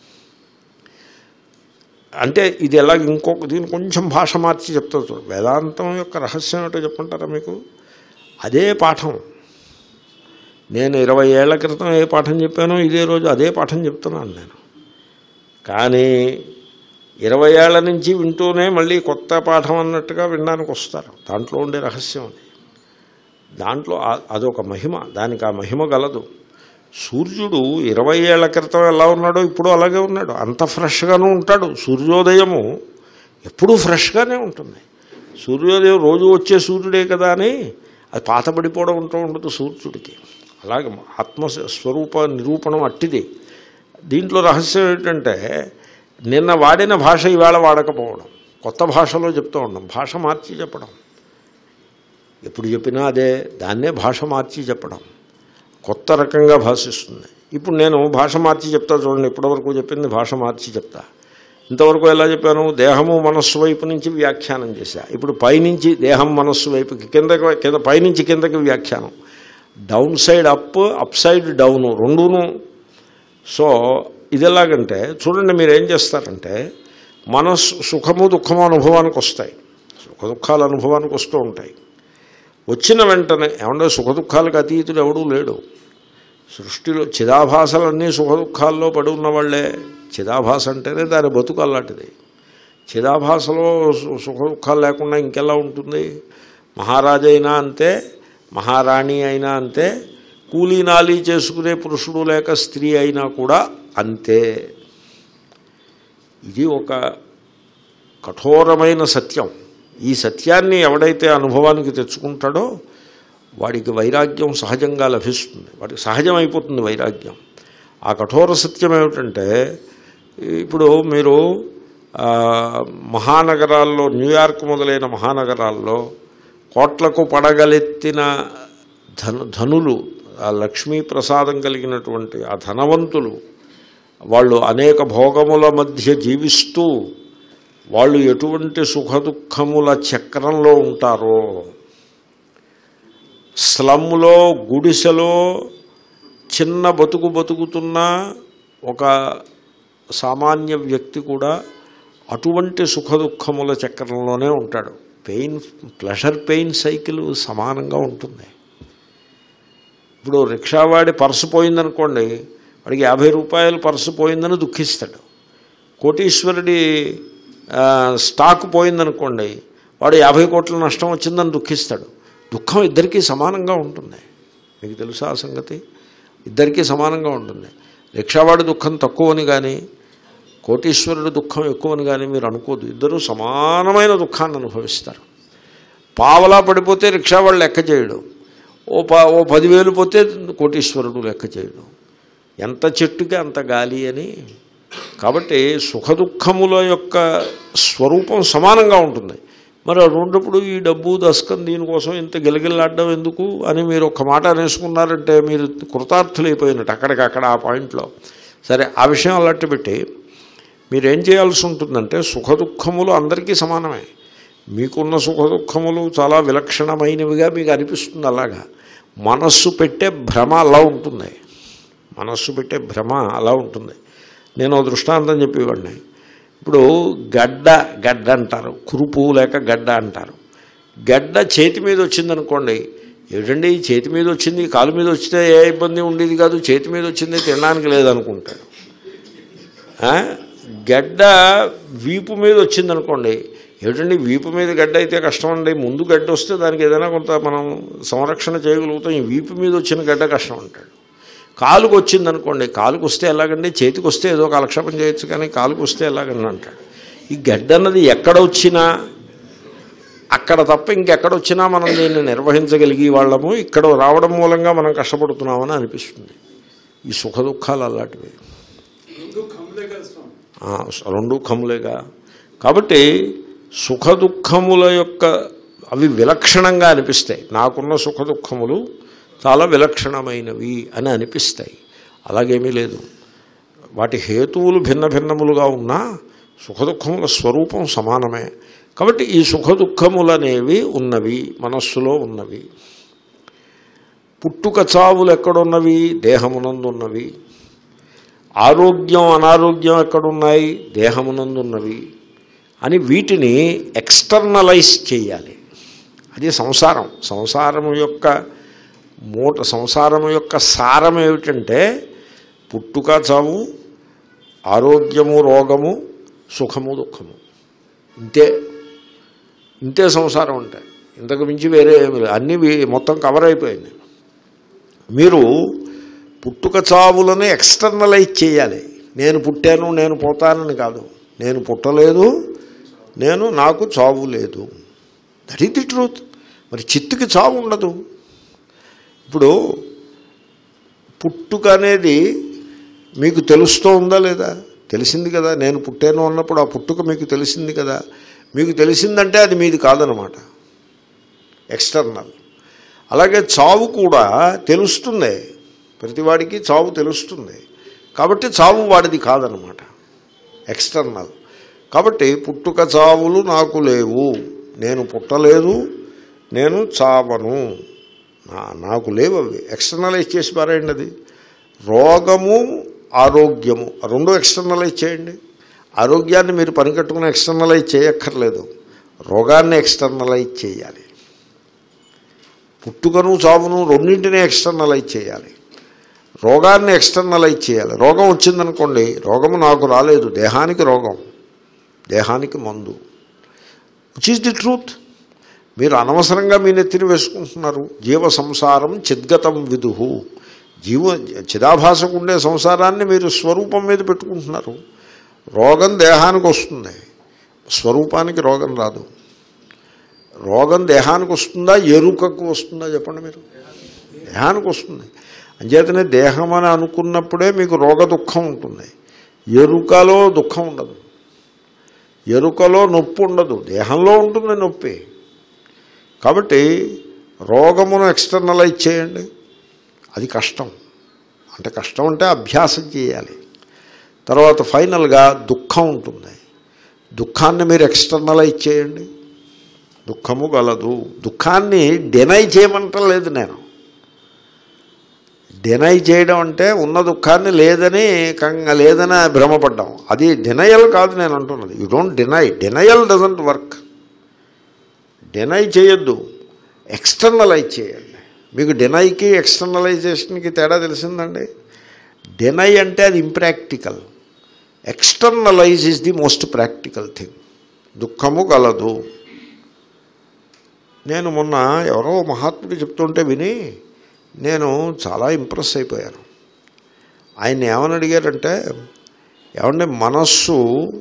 అంటే ఇది ఎలాగ దీన్ని కొంచెం భాష మార్చి చెప్తారు చూడండి. వేదాంతం యొక్క రహస్యం ఏంటో చెప్పంటారా మీకు? అదే పాఠం. నేను 20 ఏళ్ల క్రితం ఏ పాఠం చెప్పానో ఇదే రోజు అదే పాఠం చెప్తున్నాను నేను. కానీ 20 ఏళ్ల నుంచి వింటూనే మళ్ళీ కొత్త పాఠం అన్నట్టుగా వినడానికి వస్తారు. దాంట్లో ఉండే రహస్యం అది. దాంట్లో అదొక మహిమ, దానికి ఆ మహిమ గలదు. సూర్యుడు 20 ఏళ్ల క్రితం ఎలా ఉన్నాడో ఇప్పుడు అలాగే ఉన్నాడు. అంత ఫ్రెష్గానూ ఉంటాడు. సూర్యోదయము ఎప్పుడూ ఫ్రెష్గానే ఉంటుంది. సూర్యోదయం రోజు వచ్చే సూర్యుడే కదా అని అది పాతబడిపోవడం ఉంటూ ఉండదు సూర్యుడికి. అలాగే ఆత్మస్వరూప నిరూపణం అట్టిది. దీంట్లో రహస్యం ఏంటంటే నిన్న వాడిన భాష ఈవేళ వాడకపోవడం, కొత్త భాషలో చెప్తూ ఉండడం, భాష మార్చి చెప్పడం. ఎప్పుడు చెప్పినా అదే, దాన్నే భాష మార్చి చెప్పడం, కొత్త రకంగా భాషిస్తుంది. ఇప్పుడు నేను భాష మార్చి చెప్తా చూడండి. ఇప్పటివరకు చెప్పింది భాష మార్చి చెప్తా. ఇంతవరకు ఎలా చెప్పాను? దేహము మనస్సు వైపు నుంచి వ్యాఖ్యానం చేశా. ఇప్పుడు పైనుంచి దేహం మనస్సు వైపుకి, కింద పైనుంచి కిందకి వ్యాఖ్యానం. Down side up, up side down రెండును. సో ఇది ఎలాగంటే చూడండి, మీరు ఏం చేస్తారంటే మనస్సు సుఖము దుఃఖము అనుభవానికి వస్తాయి. సుఖ దుఃఖాలు అనుభవానికి వస్తూ ఉంటాయి. వచ్చిన వెంటనే ఏమంటే సుఖ దుఃఖాలకు అతీతుడు ఎవడూ లేడు. సృష్టిలో చిదాభాసలన్నీ సుఖదుఖాల్లో పడి ఉన్నవాళ్లే. చిదాభాస అంటేనే దాని బతుకు అలాంటిది. చిదాభాసలో సుఖదుఖాలు లేకుండా ఇంకెలా ఉంటుంది? మహారాజు అయినా అంతే, మహారాణి అయినా అంతే, కూలీనాలి చేసుకునే పురుషుడు లేక స్త్రీ అయినా కూడా అంతే. ఇది ఒక కఠోరమైన సత్యం. ఈ సత్యాన్ని ఎవడైతే అనుభవానికి తెచ్చుకుంటాడో వాడికి వైరాగ్యం సహజంగా లభిస్తుంది, వాడికి సహజమైపోతుంది వైరాగ్యం. ఆ కఠోర సత్యం ఏమిటంటే, ఇప్పుడు మీరు మహానగరాల్లో, న్యూయార్క్ మొదలైన మహానగరాల్లో కోట్లకు పడగలెత్తిన ధనులు, ఆ లక్ష్మీ ప్రసాదం కలిగినటువంటి ఆ ధనవంతులు, వాళ్ళు అనేక భోగముల మధ్య జీవిస్తూ వాళ్ళు ఎటువంటి సుఖదుఖముల చక్రంలో ఉంటారో, స్లమ్లో గుడిసెలో చిన్న బతుకుతున్న ఒక సామాన్య వ్యక్తి కూడా అటువంటి సుఖదుఖముల చక్రంలోనే ఉంటాడు. ప్లెజర్ పెయిన్ సైకిల్ సమానంగా ఉంటుంది. ఇప్పుడు రిక్షావాడి పర్సు పోయిందనుకోండి, వాడికి 50 రూపాయలు పర్సు పోయిందని దుఃఖిస్తాడు. కోటీశ్వరుడి స్టాక్ పోయిందనుకోండి, వాడు 50 కోట్ల నష్టం వచ్చిందని దుఃఖిస్తాడు. దుఃఖం ఇద్దరికీ సమానంగా ఉంటుంది. మీకు తెలుసా ఆ సంగతి? ఇద్దరికీ సమానంగా ఉంటుంది. రిక్షావాడి దుఃఖం తక్కువని కానీ కోటీశ్వరుడి దుఃఖం ఎక్కువని కానీ మీరు అనుకోదు. ఇద్దరూ సమానమైన దుఃఖాన్ని అనుభవిస్తారు. పావలా పడిపోతే రిక్షావాడు లెక్క చేయడు, ఓ 10,000 పోతే కోటీశ్వరుడు లెక్క చేయడు. ఎంత చెట్టుకి అంత గాలి అని. కాబట్టి సుఖదుఖముల యొక్క స్వరూపం సమానంగా ఉంటుంది. మరి అటువంటిప్పుడు ఈ డబ్బు దశకం దీనికోసం ఇంత గిలగిల్లాడడం ఎందుకు అని మీరు ఒక మాట అనేసుకున్నారంటే మీరు కృతార్థులైపోయినట్టు అక్కడికక్కడ ఆ పాయింట్లో. సరే, ఆ విషయం అలాంటి పెట్టి మీరేం చేయాల్సి ఉంటుందంటే, సుఖదుఖములు అందరికీ సమానమే. మీకున్న సుఖదుఖములు చాలా విలక్షణమైనవిగా మీకు అనిపిస్తుంది. అలాగా మనస్సు పెట్టే భ్రమ అలా ఉంటుంది. మనస్సు పెట్టే భ్రమ అలా ఉంటుంది. నేను దృష్టాంతం చెప్పేవాడిని. ఇప్పుడు గడ్డ అంటారు, కురుపు లేక గడ్డ అంటారు. గడ్డ చేతి మీద వచ్చిందనుకోండి, ఏమిటండి చేతి మీద వచ్చింది, కాలు మీద వచ్చితే ఏ ఇబ్బంది ఉండేది కాదు, చేతి మీద వచ్చింది తినడానికి లేదనుకుంటాడు. గడ్డ వీపు మీద వచ్చిందనుకోండి, ఏమిటండి వీపు మీద గడ్డ అయితే కష్టం అండి, ముందు గడ్డ వస్తే దానికి ఏదైనా కొంత మనం సంరక్షణ చేయగలుగుతాం, ఈ వీపు మీద వచ్చిన గడ్డ కష్టం అంటాడు. కాలుకు వచ్చిందనుకోండి, కాలుకు వస్తే ఎలాగండి, చేతికి వస్తే ఏదో కాలక్షేపం చేయొచ్చు కానీ కాలుకు వస్తే ఎలాగండి అంటాడు. ఈ గడ్డ అన్నది ఎక్కడ వచ్చినా అక్కడ తప్ప ఇంకెక్కడొచ్చినా మనం దీన్ని నిర్వహించగలిగే వాళ్ళము, ఇక్కడ రావడం మూలంగా మనం కష్టపడుతున్నామని అనిపిస్తుంది. ఈ సుఖదుఖాలు అలాంటివి, రెండు ఖములేగా. కాబట్టి సుఖదుఖముల యొక్క అవి విలక్షణంగా అనిపిస్తాయి. నాకున్న సుఖదుఖములు చాలా విలక్షణమైనవి అని అనిపిస్తాయి. అలాగేమీ లేదు. వాటి హేతువులు భిన్న భిన్నములుగా ఉన్నా సుఖదుఖముల స్వరూపం సమానమే. కాబట్టి ఈ సుఖదుఖములనేవి ఉన్నవి, మనస్సులో ఉన్నవి. పుట్టుక చావులు ఎక్కడున్నవి? దేహమునందున్నవి. ఆరోగ్యం అనారోగ్యం ఎక్కడున్నాయి? దేహమునందున్నవి అని వీటిని ఎక్స్టర్నలైజ్ చేయాలి. అది సంసారం. సంసారము యొక్క సారం ఏమిటంటే పుట్టుక చావు, ఆరోగ్యము రోగము, సుఖము దుఃఖము. ఇంతే సంసారం అంటే. ఇంతకు మించి వేరే ఏమి లేదు. అన్నీ మొత్తం కవర్ అయిపోయింది. మీరు పుట్టుక చావులను ఎక్స్టర్నలైజ్ చేయాలి. నేను పుట్టాను నేను పోతానని కాదు. నేను పుట్టలేదు, నాకు చావు లేదు. That is the truth. మరి చిత్తుకి చావు ఉండదు. ఇప్పుడు పుట్టుక అనేది మీకు తెలుస్తూ ఉందా లేదా? తెలిసింది కదా. నేను పుట్టాను అన్నప్పుడు ఆ పుట్టుక మీకు తెలిసింది కదా. మీకు తెలిసిందంటే అది మీది కాదనమాట, ఎక్స్టర్నల్. అలాగే చావు కూడా తెలుస్తుంది, ప్రతివాడికి చావు తెలుస్తుంది. కాబట్టి చావు వాడిది కాదనమాట, ఎక్స్టర్నల్. కాబట్టి పుట్టుక చావులు నాకు లేవు, నేను పుట్టలేదు, నేను చావను, నాకు లేవు. అవి ఎక్స్టర్నలైజ్ చేసి పారేయండి. అది రోగము ఆరోగ్యము రెండు ఎక్స్టర్నలైజ్ చేయండి. ఆరోగ్యాన్ని మీరు పనికట్టుకుని ఎక్స్టర్నలైజ్ చేయక్కర్లేదు, రోగాన్ని ఎక్స్టర్నలైజ్ చేయాలి. పుట్టుకను చావును రెండింటినీ ఎక్స్టర్నలైజ్ చేయాలి. రోగాన్ని ఎక్స్టర్నలైజ్ చేయాలి. రోగం వచ్చిందనుకోండి, రోగము నాకు రాలేదు, దేహానికి రోగం, దేహానికి మందు, విచ్ ఈజ్ ది ట్రూత్. మీరు అనవసరంగా మీ నెత్తిని వేసుకుంటున్నారు. జీవ సంసారం చిద్గతం విదుహు, చిదాభాసకు ఉండే సంసారాన్ని మీరు స్వరూపం మీద పెట్టుకుంటున్నారు. రోగం దేహానికి వస్తుంది, స్వరూపానికి రోగం రాదు. రోగం దేహానికి వస్తుందా ఎరుకకు వస్తుందా చెప్పండి మీరు? దేహానికి వస్తుంది. అంచేతనే దేహం అని అనుకున్నప్పుడే మీకు రోగ దుఃఖం ఉంటుంది. ఎరుకలో దుఃఖం ఉండదు, ఎరుకలో నొప్పి ఉండదు, దేహంలో ఉంటుంది నొప్పి. కాబట్టి రోగమును ఎక్స్టర్నలైజ్ చేయండి, అది కష్టం. అంటే కష్టం అంటే అభ్యాసం చేయాలి. తర్వాత ఫైనల్గా దుఃఖం ఉంటుంది, దుఃఖాన్ని మీరు ఎక్స్టర్నలైజ్ చేయండి. దుఃఖము గలదు. దుఃఖాన్ని డినై చేయమంటం లేదు నేను. డినై చేయడం అంటే ఉన్న దుఃఖాన్ని లేదని భ్రమపడ్డాం, అది డినయల్ కాదు నేను అంటున్నది. You don't deny, denial doesn't work. Deny చేయొద్దు, ఎక్స్టర్నలైజ్ చేయండి. మీకు డినైకి ఎక్స్టర్నలైజేషన్కి తేడా తెలిసిందండి? డినై అంటే అది impractical, externalize is the most practical thing. దుఃఖము గలదు. నేను మొన్న ఎవరో మహాత్ముడు చెప్తుంటే విని నేను చాలా ఇంప్రెస్ అయిపోయాను. ఆయన ఏమని అడిగారంటే, ఏమంటే మనస్సు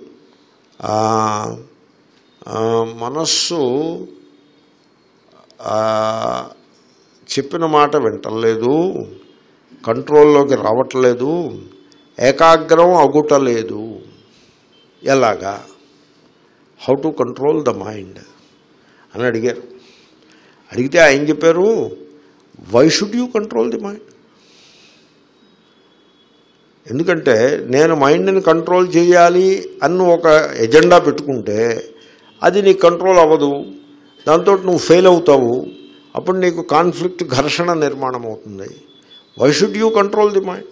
చెప్పిన మాట వింటలేదు, కంట్రోల్లోకి రావట్లేదు, ఏకాగ్రం అగుటలేదు, ఎలాగా? How to control the mind అని అడిగారు. అడిగితే ఆయన చెప్పారు, why should you control the mind? ఎందుకంటే నేను మైండ్ని కంట్రోల్ చేయాలి అన్న ఒక ఎజెండా పెట్టుకుంటే అది నీకు కంట్రోల్ అవ్వదు, దాంతో నువ్వు ఫెయిల్ అవుతావు, అప్పుడు నీకు కాన్ఫ్లిక్ట్, ఘర్షణ నిర్మాణం అవుతుంది. Why should you control the mind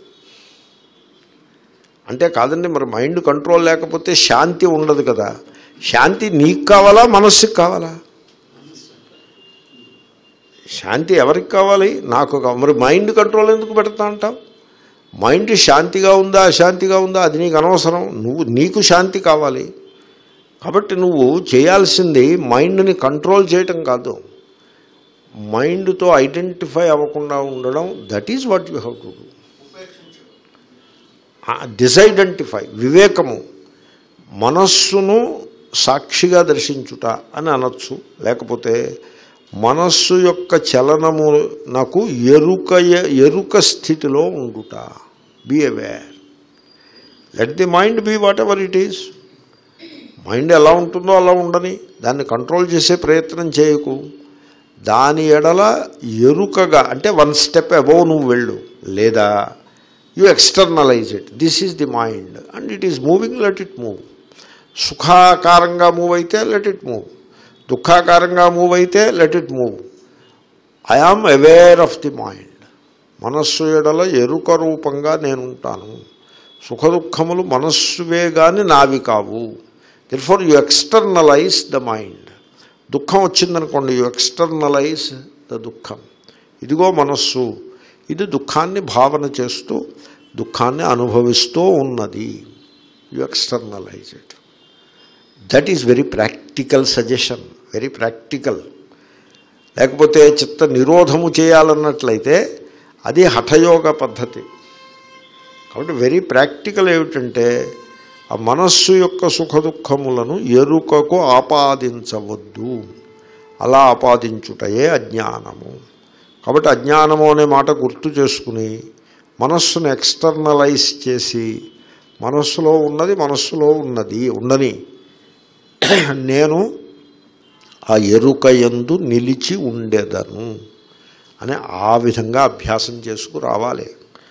అంటే? కాదండి, మరి మైండ్ కంట్రోల్ లేకపోతే శాంతి ఉండదు కదా. శాంతి నీకు కావాలా, మనస్సుకి కావాలా? శాంతి ఎవరికి కావాలి? నాకు కావాలి. మరి మైండ్ కంట్రోల్ ఎందుకు పెడతా అంటావు? మైండ్ శాంతిగా ఉందా అశాంతిగా ఉందా అది నీకు అనవసరం. నీకు శాంతి కావాలి కాబట్టి నువ్వు చేయాల్సింది మైండ్ని కంట్రోల్ చేయటం కాదు, మైండ్తో ఐడెంటిఫై అవ్వకుండా ఉండడం. That is what you have to do. Disidentify, వివేకము, మనస్సును సాక్షిగా దర్శించుట అని అనొచ్చు. లేకపోతే మనస్సు యొక్క చలనము నాకు ఎరుక స్థితిలో ఉండుట. Be aware, let the mind be whatever it is. Mind ఎలా ఉంటుందో అలా ఉండని, దాన్ని కంట్రోల్ చేసే ప్రయత్నం చేయకు. దాని ఎడల ఎరుకగా, అంటే వన్ స్టెప్ అబోవ్ నువ్వు వెళ్ళు, లేదా you externalize it. This is the mind and it is moving, let it move. సుఖాకారంగా మూవ్ అయితే లెట్ ఇట్ మూవ్, దుఃఖాకారంగా మూవ్ అయితే let it move. I am aware of the mind. మనస్సు ఎడల ఎరుక రూపంగా నేనుంటాను. సుఖదుఖములు మనస్సువే కానీ నావి కావు. Therefore you externalize the mind. దుఃఖం వచ్చిందనుకోండి, యు ఎక్స్టర్నలైజ్ ద దుఃఖం. ఇదిగో మనస్సు, ఇది దుఃఖాన్ని భావన చేస్తూ దుఃఖాన్ని అనుభవిస్తూ ఉన్నది. You externalize it. That is very practical suggestion, very practical. లేకపోతే చిత్త నిరోధము చేయాలన్నట్లయితే అది హఠయోగ పద్ధతి. కాబట్టి వెరీ ప్రాక్టికల్ ఏమిటంటే ఆ మనస్సు యొక్క సుఖదుఖములను ఎరుకకు ఆపాదించవద్దు. అలా ఆపాదించుటయే అజ్ఞానము. కాబట్టి అజ్ఞానము అనే మాట గుర్తు చేసుకుని మనస్సును ఎక్స్టర్నలైజ్ చేసి మనస్సులో ఉన్నది మనస్సులో ఉండని నేను ఆ ఎరుకయందు నిలిచి ఉండేదను అని ఆ విధంగా అభ్యాసం చేసుకురావాలి.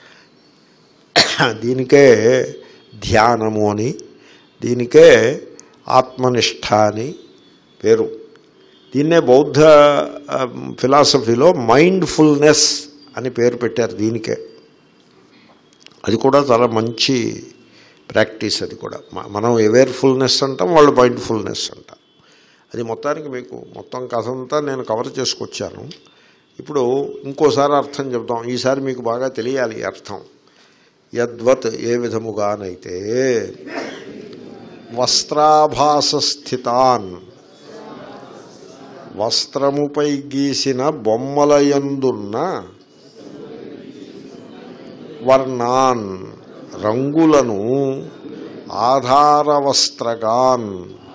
దీనికే ధ్యానము అని, దీనికే ఆత్మనిష్ట అని పేరు. దీన్నే బౌద్ధ ఫిలాసఫీలో మైండ్ఫుల్నెస్ అని పేరు పెట్టారు దీనికే. అది కూడా చాలా మంచి ప్రాక్టీస్. అది కూడా మనం అవేర్ఫుల్నెస్ అంటాం, వాళ్ళు మైండ్ఫుల్నెస్ అంటాం. అది మొత్తానికి మీకు మొత్తం కథ అంతా నేను కవర్ చేసుకొచ్చాను. ఇప్పుడు ఇంకోసారి అర్థం చెప్తాం, ఈసారి మీకు బాగా తెలియాలి అర్థం. యద్వత్ ఏ విధముగానైతే వస్త్రాభాసస్థితాన్ వస్త్రముపై గీసిన బొమ్మలయందున్న వర్ణాన్ రంగులను ఆధారవస్త్రగాన్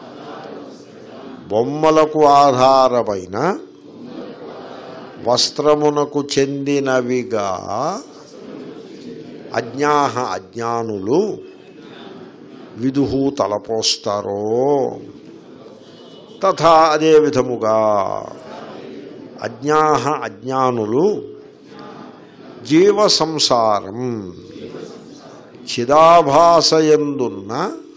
బొమ్మలకు ఆధారమైన వస్త్రమునకు చెందినవిగా అజ్ఞాహ అజ్ఞానులు విదుహు తలపోస్తారో తథా అదే విధముగా అజ్ఞాహ అజ్ఞానులు జీవ సంసారం చిదాభాసయందున్న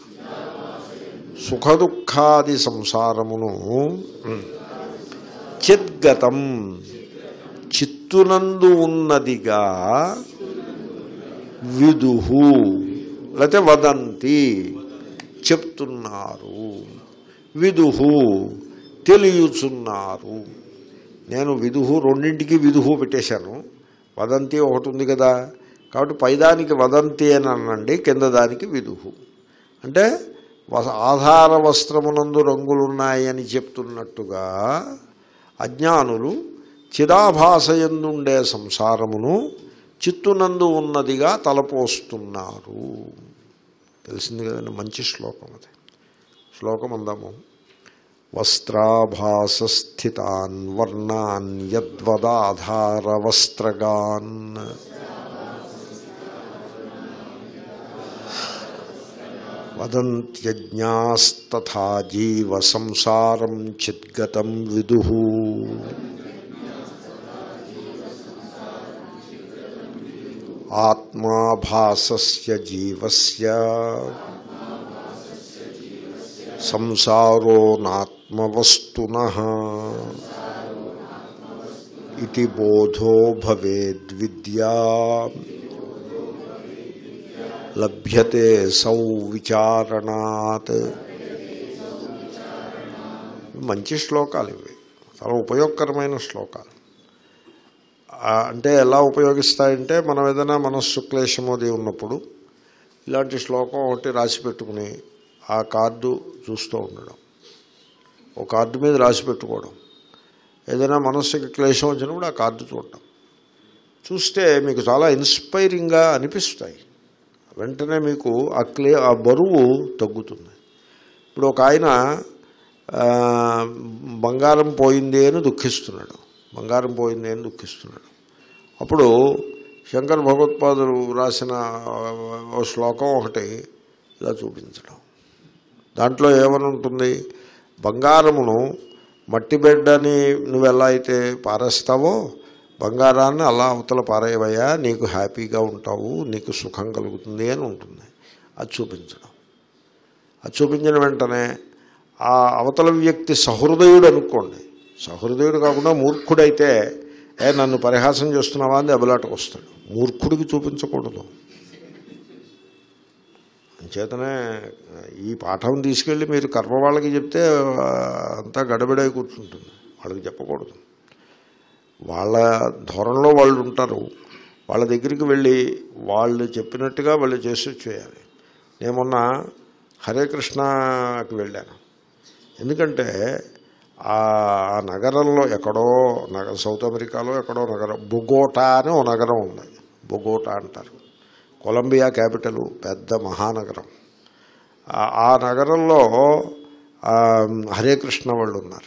సుఖదుఖాది సంసారమును చిద్గతం చిత్తునందు ఉన్నదిగా విదుహు లేకపోతే వదంతి చెప్తున్నారు. విదుహు తెలియచున్నారు. నేను విదుహు రెండింటికి విదుహు పెట్టేశాను. వదంతి ఒకటి ఉంది కదా, కాబట్టి పైదానికి వదంతి అని అనండి, కింద దానికి విదుహు. అంటే ఆధార వస్త్రమునందు రంగులున్నాయని చెప్తున్నట్టుగా అజ్ఞానులు చిదాభాసయందుండే సంసారమును చిత్తునందు ఉన్నదిగా తలపోస్తున్నారు. తెలిసింది కదండి, మంచి శ్లోకం అది. శ్లోకం అందాము. వస్త్రాభాసస్థితాన్ వర్ణాన్ యద్వదాధార వస్త్రగాన్ వదంత్యజ్ఞాస్తథా జీవ సంసారం చిద్గతం విదుహు. ఆత్మాభాసస్య జీవస్య సంసారో నాత్మవస్తునః ఇతి బోధో భవేద్విద్యా లభ్యతే సౌ విచారణాత్. మంచి శ్లోకాలు ఇవి, చాలా ఉపయోగకరమైన శ్లోకాలు. అంటే ఎలా ఉపయోగిస్తాయంటే, మనం ఏదైనా మనస్సు క్లేశమోది ఉన్నప్పుడు ఇలాంటి శ్లోకం ఒకటి రాసి పెట్టుకుని ఆ కార్డు చూస్తూ ఉండడం, ఒక కార్డు మీద రాసి పెట్టుకోవడం. ఏదైనా మనస్సుకి క్లేశం వచ్చినప్పుడు ఆ కార్డు చూడడం, చూస్తే మీకు చాలా ఇన్స్పైరింగ్గా అనిపిస్తాయి. వెంటనే మీకు ఆ బరువు తగ్గుతుంది. ఇప్పుడు ఒక ఆయన బంగారం పోయింది అని దుఃఖిస్తున్నాడు, అప్పుడు శంకర భగవత్పాదులు రాసిన శ్లోకం ఒకటి ఇలా చూపించడం. దాంట్లో ఏమని ఉంటుంది, బంగారమును మట్టి బిడ్డని నువ్వు ఎలా అయితే పారేస్తావో బంగారాన్ని అలా అవతల పారేవయ్యా, నీకు హ్యాపీగా ఉంటావు, నీకు సుఖం కలుగుతుంది అని ఉంటుంది. అది చూపించడం. అది చూపించిన వెంటనే ఆ అవతల వ్యక్తి సహృదయుడు అనుకోండి, సహృదయుడు కాకుండా మూర్ఖుడైతే నన్ను పరిహాసం చేస్తున్నావా అని దెబ్బలాటకు వస్తాడు. మూర్ఖుడికి చూపించకూడదు. అంచేతనే ఈ పాఠం తీసుకెళ్ళి మీరు కర్మ వాళ్ళకి చెప్తే అంతా గడబిడై కూర్చుంటుంది. వాళ్ళకి చెప్పకూడదు. వాళ్ళ ధోరణిలో వాళ్ళు ఉంటారు. వాళ్ళ దగ్గరికి వెళ్ళి వాళ్ళు చెప్పినట్టుగా వాళ్ళు చేసి చేయాలి. నేను మొన్న హరే కృష్ణకి వెళ్ళాను. ఎందుకంటే ఆ నగరంలో ఎక్కడో సౌత్ అమెరికాలో ఎక్కడో నగరం, బొగోటా అని ఓ నగరం ఉంది. బొగోటా అంటారు. కొలంబియా క్యాపిటల్, పెద్ద మహానగరం. ఆ నగరంలో హరే కృష్ణ వాళ్ళు ఉన్నారు.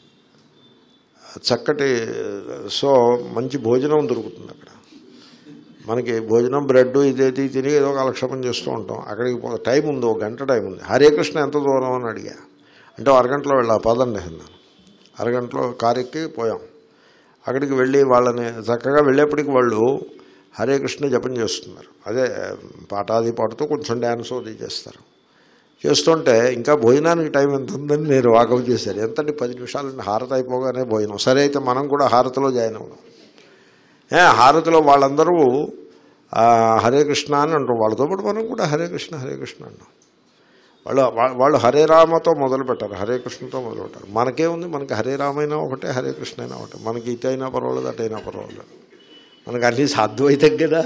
చక్కటి మంచి భోజనం దొరుకుతుంది అక్కడ. మనకి భోజనం బ్రెడ్ ఇదేది తిని ఏదో కాలక్షేపం చేస్తూ ఉంటాం. అక్కడికి టైం ఉంది, 1 గంట టైం ఉంది. హరే కృష్ణ ఎంత దూరం అని అడిగా. అంటే అరగంటలో వెళ్ళా, పదండి అన్నాను. అరగంటలో కారు ఎక్కి పోయాం. అక్కడికి వెళ్ళి వాళ్ళని చక్కగా వెళ్ళేప్పటికి వాళ్ళు హరే కృష్ణ జపం చేస్తున్నారు. అదే పాటాది పాడుతూ కొంచెం డ్యాన్స్ అది చేస్తారు. చేస్తుంటే ఇంకా భోజనానికి టైం ఎంత ఉందని నేను వాకప్ చేశాను. ఎంతంటే 10 నిమిషాలండి, హారతి అయిపోగానే భోజనం. సరే అయితే మనం కూడా హారతిలో జాయిన్ అవ్వడం. హారతిలో వాళ్ళందరూ హరే కృష్ణ అని అంటారు. వాళ్ళతో పాటు మనం కూడా హరే కృష్ణ హరే కృష్ణ అన్నాం. వాళ్ళు హరే రామతో మొదలు పెట్టారు, హరే కృష్ణతో మొదలు పెట్టారు. మనకేముంది, మనకి హరే రామైనా ఒకటే, హరే కృష్ణ అయినా ఒకటే. మనకి ఇటైనా పర్వాలేదు, అటైనా పర్వాలేదు, మనకు అన్నీ సాధ్వైతం కదా.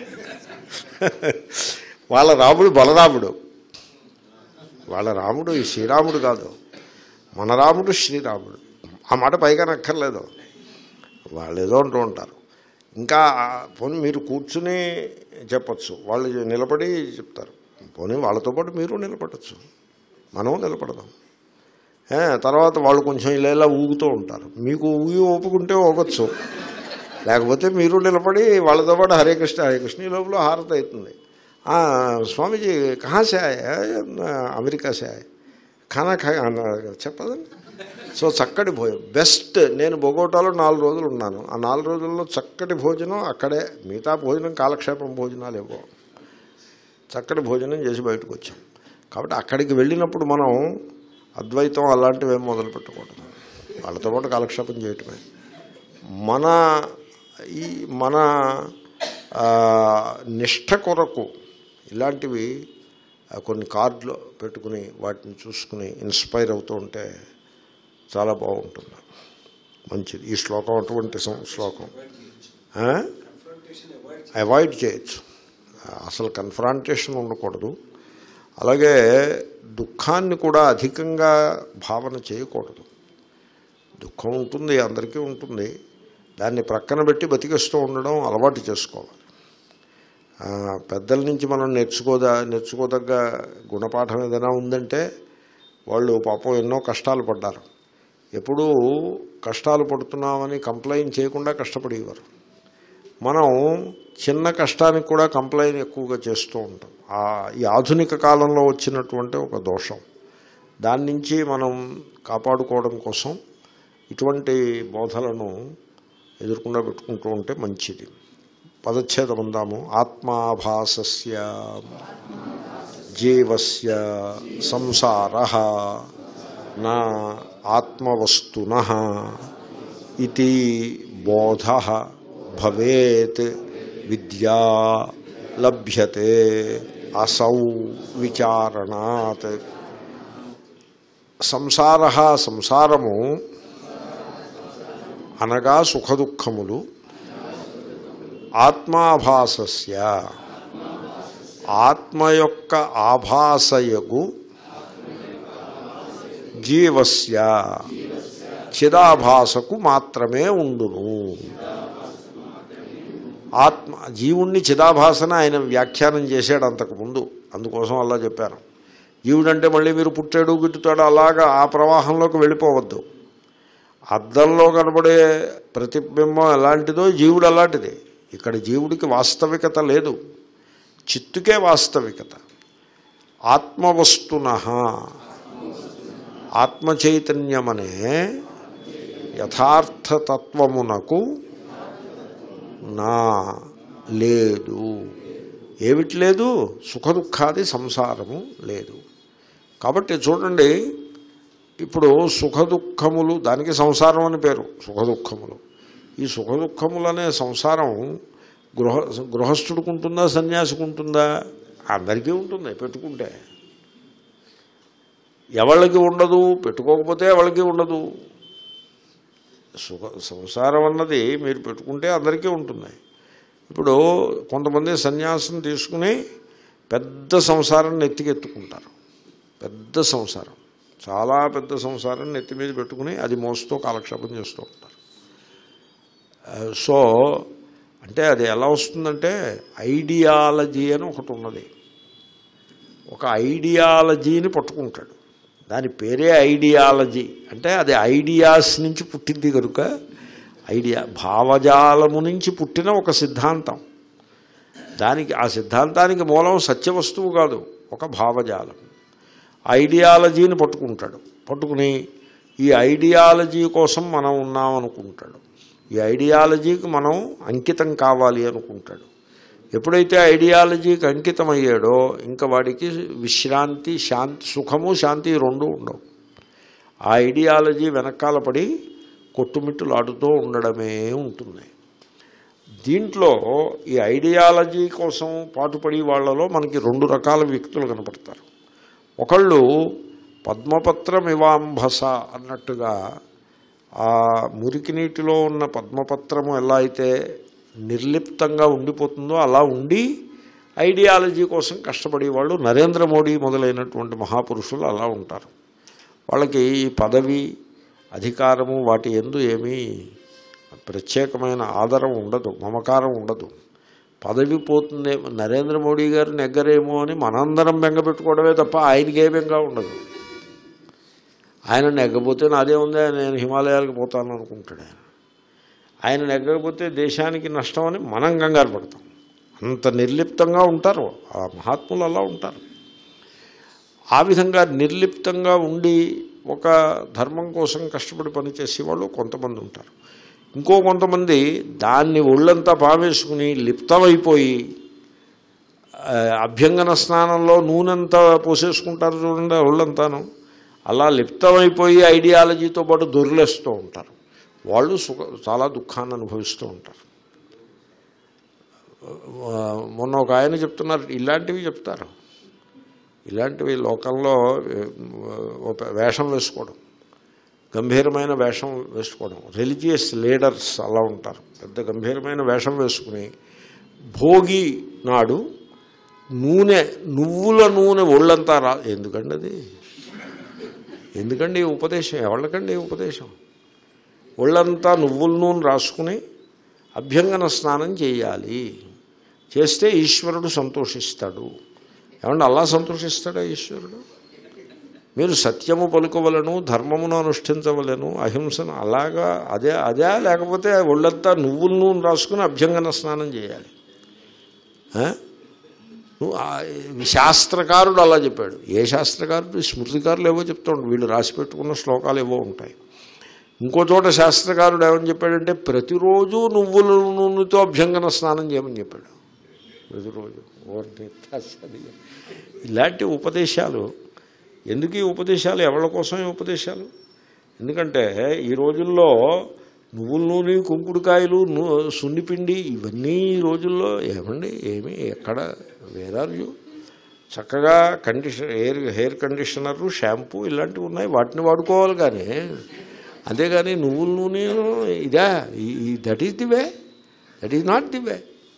వాళ్ళ రాముడు బలరాముడు, వాళ్ళ రాముడు ఈ శ్రీరాముడు కాదు, మన రాముడు శ్రీరాముడు. ఆ మాట పైగా నక్కర్లేదు, వాళ్ళు ఏదో అంటూ ఉంటారు. ఇంకా పోనీ మీరు కూర్చుని చెప్పచ్చు, వాళ్ళు నిలబడి చెప్తారు. పోనీ వాళ్ళతో పాటు మీరు నిలబడచ్చు, మనం నిలబడదాం. తర్వాత వాళ్ళు కొంచెం ఇలా ఊగుతూ ఉంటారు, మీకు ఊగి ఊపుకుంటే ఊగచ్చు. లేకపోతే మీరు నిలబడి వాళ్ళతో పాటు హరే కృష్ణ హరే కృష్ణ. ఈ లోపల హారతి అవుతుంది. స్వామీజీ కహాసే ఆయా, అమెరికా సే ఆయా, ఖానా చెప్పదండి. సో చక్కటి భోజనం బెస్ట్. నేను బొగోటాలో 4 రోజులు ఉన్నాను. ఆ 4 రోజుల్లో చక్కటి భోజనం అక్కడే. మిగతా భోజనం కాలక్షేపం భోజనాలు ఏవో, చక్కటి భోజనం చేసి బయటకు వచ్చాం. కాబట్టి అక్కడికి వెళ్ళినప్పుడు మనం అద్వైతం అలాంటివి ఏం మొదలు పెట్టకూడదు, వాళ్ళతో పాటు కాలక్షేపం చేయటమే. మన నిష్ఠ కొరకు ఇలాంటివి కొన్ని కార్డులు పెట్టుకుని వాటిని చూసుకుని ఇన్స్పైర్ అవుతూ ఉంటే చాలా బాగుంటుంది, మంచిది. ఈ శ్లోకం అటువంటి శ్లోకం అవాయిడ్ చేయొచ్చు. అసలు కన్ఫ్రాంటేషన్ ఉండకూడదు. అలాగే దుఃఖాన్ని కూడా అధికంగా భావన చేయకూడదు. దుఃఖం ఉంటుంది, అందరికీ ఉంటుంది. దాన్ని ప్రక్కన పెట్టి బతికేస్తూ ఉండడం అలవాటు చేసుకోవాలి. పెద్దల నుంచి మనం నేర్చుకోదగ్గ గుణపాఠం ఏదైనా ఉందంటే వాళ్ళు పాపం ఎన్నో కష్టాలు పడ్డారు. ఎప్పుడూ కష్టాలు పడుతున్నామని కంప్లైంట్ చేయకుండా కష్టపడేవారు. మనం చిన్న కష్టానికి కూడా కంప్లైంట్ ఎక్కువగా చేస్తూ ఉంటాం. ఈ ఆధునిక కాలంలో వచ్చినటువంటి ఒక దోషం. దాని నుంచి మనం కాపాడుకోవడం కోసం ఇటువంటి బోధలను ఎదుర్కొండా పెట్టుకుంటూ ఉంటే మంచిది. పదచ్ఛేదం అందాము. ఆత్మాభాసస్య జీవస్య సంసారః నా ఆత్మవస్తునః ఇతి బోధః భవేత్ విద్యా లభ్యతే అసౌ విచారణాత్. సంసారః సంసారము అనగా సుఖదుఖములు, ఆత్మాభాసస్య ఆత్మ యొక్క ఆభాసయగు, జీవస్య చిదాభాసకు మాత్రమే ఉండును. ఆత్మ జీవుణ్ణి చిదాభాసన ఆయన వ్యాఖ్యానం చేశాడు అంతకుముందు, అందుకోసం అలా చెప్పారు. జీవుడంటే మళ్ళీ మీరు పుట్టాడు గిట్టుతాడు అలాగా ఆ ప్రవాహంలోకి వెళ్ళిపోవద్దు. అద్దంలో కనబడే ప్రతిబింబం ఎలాంటిదో జీవుడు అలాంటిదే. ఇక్కడ జీవుడికి వాస్తవికత లేదు, చిత్తుకే వాస్తవికత. ఆత్మవస్తునః ఆత్మచైతన్యమనే యథార్థతత్వమునకు నా లేదు. ఏమిటి లేదు? సుఖదుఖాది సంసారము లేదు. కాబట్టి చూడండి, ఇప్పుడు సుఖదుఖములు, దానికి సంసారం అని పేరు, సుఖదుఖములు. ఈ సుఖదుఖములు అనే సంసారం గృహస్థుడికి ఉంటుందా, సన్యాసికి ఉంటుందా? అందరికీ ఉంటుంది పెట్టుకుంటే. ఎవరికి ఉండదు, పెట్టుకోకపోతే ఎవరికి ఉండదు. సంసారం అన్నది మీరు పెట్టుకుంటే అందరికీ ఉంటుంది. ఇప్పుడు కొంతమంది సన్యాసం తీసుకుని పెద్ద సంసారాన్ని ఎత్తికెత్తుకుంటారు. పెద్ద సంసారం, చాలా పెద్ద సంసారాన్ని నెత్తి మీద పెట్టుకుని అది మోస్తూ కాలక్షేపం చేస్తూ ఉంటారు. సో అంటే అది ఎలా వస్తుందంటే ఐడియాలజీ అని ఒకటి ఉన్నది. ఒక ఐడియాలజీని పట్టుకుంటాడు, దాని పేరే ఐడియాలజీ. అంటే అది ఐడియాస్ నుంచి పుట్టింది కనుక భావజాలము నుంచి పుట్టిన ఒక సిద్ధాంతం. దానికి ఆ సిద్ధాంతానికి మూలం సత్యవస్తువు కాదు, ఒక భావజాలం. ఐడియాలజీని పట్టుకుంటాడు. పట్టుకుని ఈ ఐడియాలజీ కోసం మనం ఉన్నామనుకుంటాడు. ఈ ఐడియాలజీకి మనం అంకితం కావాలి అనుకుంటాడు. ఎప్పుడైతే ఐడియాలజీకి అంకితం అయ్యాడో ఇంకా వాడికి విశ్రాంతి, శాంతి, సుఖము శాంతి రెండూ ఉండవు. ఆ ఐడియాలజీ వెనకాల పడి కొట్టుమిట్టులాడుతూ ఉండడమే ఉంటుంది. దీంట్లో ఈ ఐడియాలజీ కోసం పాటుపడి వాళ్ళలో మనకి 2 రకాల వ్యక్తులు కనపడతారు. ఒకళ్ళు పద్మపత్రమివాంభస అన్నట్టుగా ఆ మురికి నీటిలో ఉన్న పద్మపత్రము ఎలా అయితే నిర్లిప్తంగా ఉండిపోతుందో అలా ఉండి ఐడియాలజీ కోసం కష్టపడేవాళ్ళు నరేంద్ర మోడీ మొదలైనటువంటి మహాపురుషులు అలా ఉంటారు. వాళ్ళకి ఈ పదవి అధికారము వాటి యందు ఏమీ ప్రత్యేకమైన ఆదరం ఉండదు, మమకారం ఉండదు. పదవి పోతుంది, నరేంద్ర మోడీ గారు నెగ్గరేమో అని మనందరం బెంగపెట్టుకోవడమే తప్ప ఆయనకే బెంగ ఉండదు. ఆయన నెగ్గపోతే నాదే ఉందా, నేను హిమాలయాలకు పోతాను అనుకుంటాడు. ఆయన నెగ్గకపోతే దేశానికి నష్టం అని మనం కంగారు పడతాం. అంత నిర్లిప్తంగా ఉంటారు ఆ మహాత్ములు, అలా ఉంటారు. ఆ విధంగా నిర్లిప్తంగా ఉండి ఒక ధర్మం కోసం కష్టపడి పనిచేసేవాళ్ళు కొంతమంది ఉంటారు. ఇంకో కొంతమంది దాన్ని ఒళ్ళంతా పావేసుకుని లిప్తమైపోయి అభ్యంగన స్నానంలో నూనెంతా పోసేసుకుంటారు చూడండి ఒళ్ళంతాను, అలా లిప్తమైపోయి ఐడియాలజీతో పాటు దొర్లేస్తూ ఉంటారు. వాళ్ళు చాలా దుఃఖాన్ని అనుభవిస్తూ ఉంటారు. మొన్న ఒక ఆయన చెప్తున్నారు, ఇలాంటివి చెప్తారు, ఇలాంటివి లోకంలో వేషం వేసుకోవడం, గంభీరమైన వేషం వేసుకోవడం, రిలీజియస్ లీడర్స్ అలా ఉంటారు. పెద్ద గంభీరమైన వేషం వేసుకుని భోగి నాడు నువ్వుల నూనె ఒళ్ళంతా ఎందుకండి అది, ఎందుకండి ఉపదేశం, ఎవరికండి ఉపదేశం? ఒళ్ళంతా నువ్వుల నూనె రాసుకుని అభ్యంగన స్నానం చేయాలి, చేస్తే ఈశ్వరుడు సంతోషిస్తాడు. ఏమంటే అలా సంతోషిస్తాడా ఈశ్వరుడు? మీరు సత్యము పలుకోవలను, ధర్మమును అనుష్ఠించవలను, అహింసను, అలాగా అదే లేకపోతే ఒళ్ళంతా నువ్వుల నూనె రాసుకుని అభ్యంగన స్నానం చేయాలి. శాస్త్రకారుడు అలా చెప్పాడు. ఏ శాస్త్రకారుడు? స్మృతికారులు ఏవో చెప్తాడు, వీళ్ళు రాసి పెట్టుకున్న శ్లోకాలు ఏవో ఉంటాయి. ఇంకో చోట శాస్త్రకారుడు ఏమని చెప్పాడంటే ప్రతిరోజు నువ్వుల నూనెతో అభ్యంగన స్నానం చేయమని చెప్పాడు. ప్రతిరోజు ఇలాంటి ఉపదేశాలు ఎందుకు? ఈ ఉపదేశాలు ఎవరి కోసం ఈ ఉపదేశాలు? ఎందుకంటే ఈ రోజుల్లో నువ్వుల నూనె, కుంకుడుకాయలు, సున్నిపిండి ఇవన్నీ ఈ రోజుల్లో ఏమండి ఏమి ఎక్కడ వేరారు? చక్కగా హెయిర్ కండిషనరు, షాంపూ ఇలాంటివి ఉన్నాయి, వాటిని వాడుకోవాలి. కానీ అంతేగాని నువ్వుల నూనె ఇదా, that is the way, that is not the way.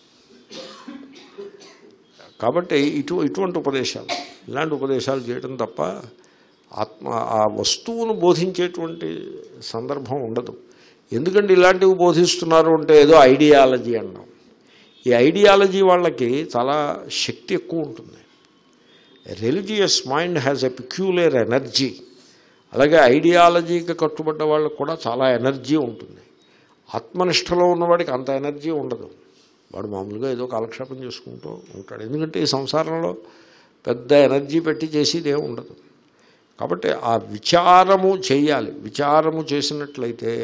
కాబట్టి ఇటువంటి ఉపదేశాలు, ఇలాంటి ఉపదేశాలు చేయడం తప్ప ఆ వస్తువును బోధించేటువంటి సందర్భం ఉండదు. ఎందుకంటే ఇలాంటివి బోధిస్తున్నారు అంటే ఏదో ఐడియాలజీ అన్నాం. ఈ ఐడియాలజీ వాళ్ళకి చాలా శక్తి ఎక్కువ ఉంటుంది. Religious mind has a peculiar energy. అలాగే ఐడియాలజీకి కట్టుబడ్డ వాళ్ళకు కూడా చాలా ఎనర్జీ ఉంటుంది. ఆత్మనిష్టలో ఉన్నవాడికి అంత ఎనర్జీ ఉండదు. వాడు మామూలుగా ఏదో కాలక్షేపం చేసుకుంటూ ఉంటాడు. ఎందుకంటే ఈ సంసారంలో పెద్ద ఎనర్జీ పెట్టి చేసేదే ఉండదు. కాబట్టి ఆ విచారము చేయాలి. విచారము చేసినట్లయితే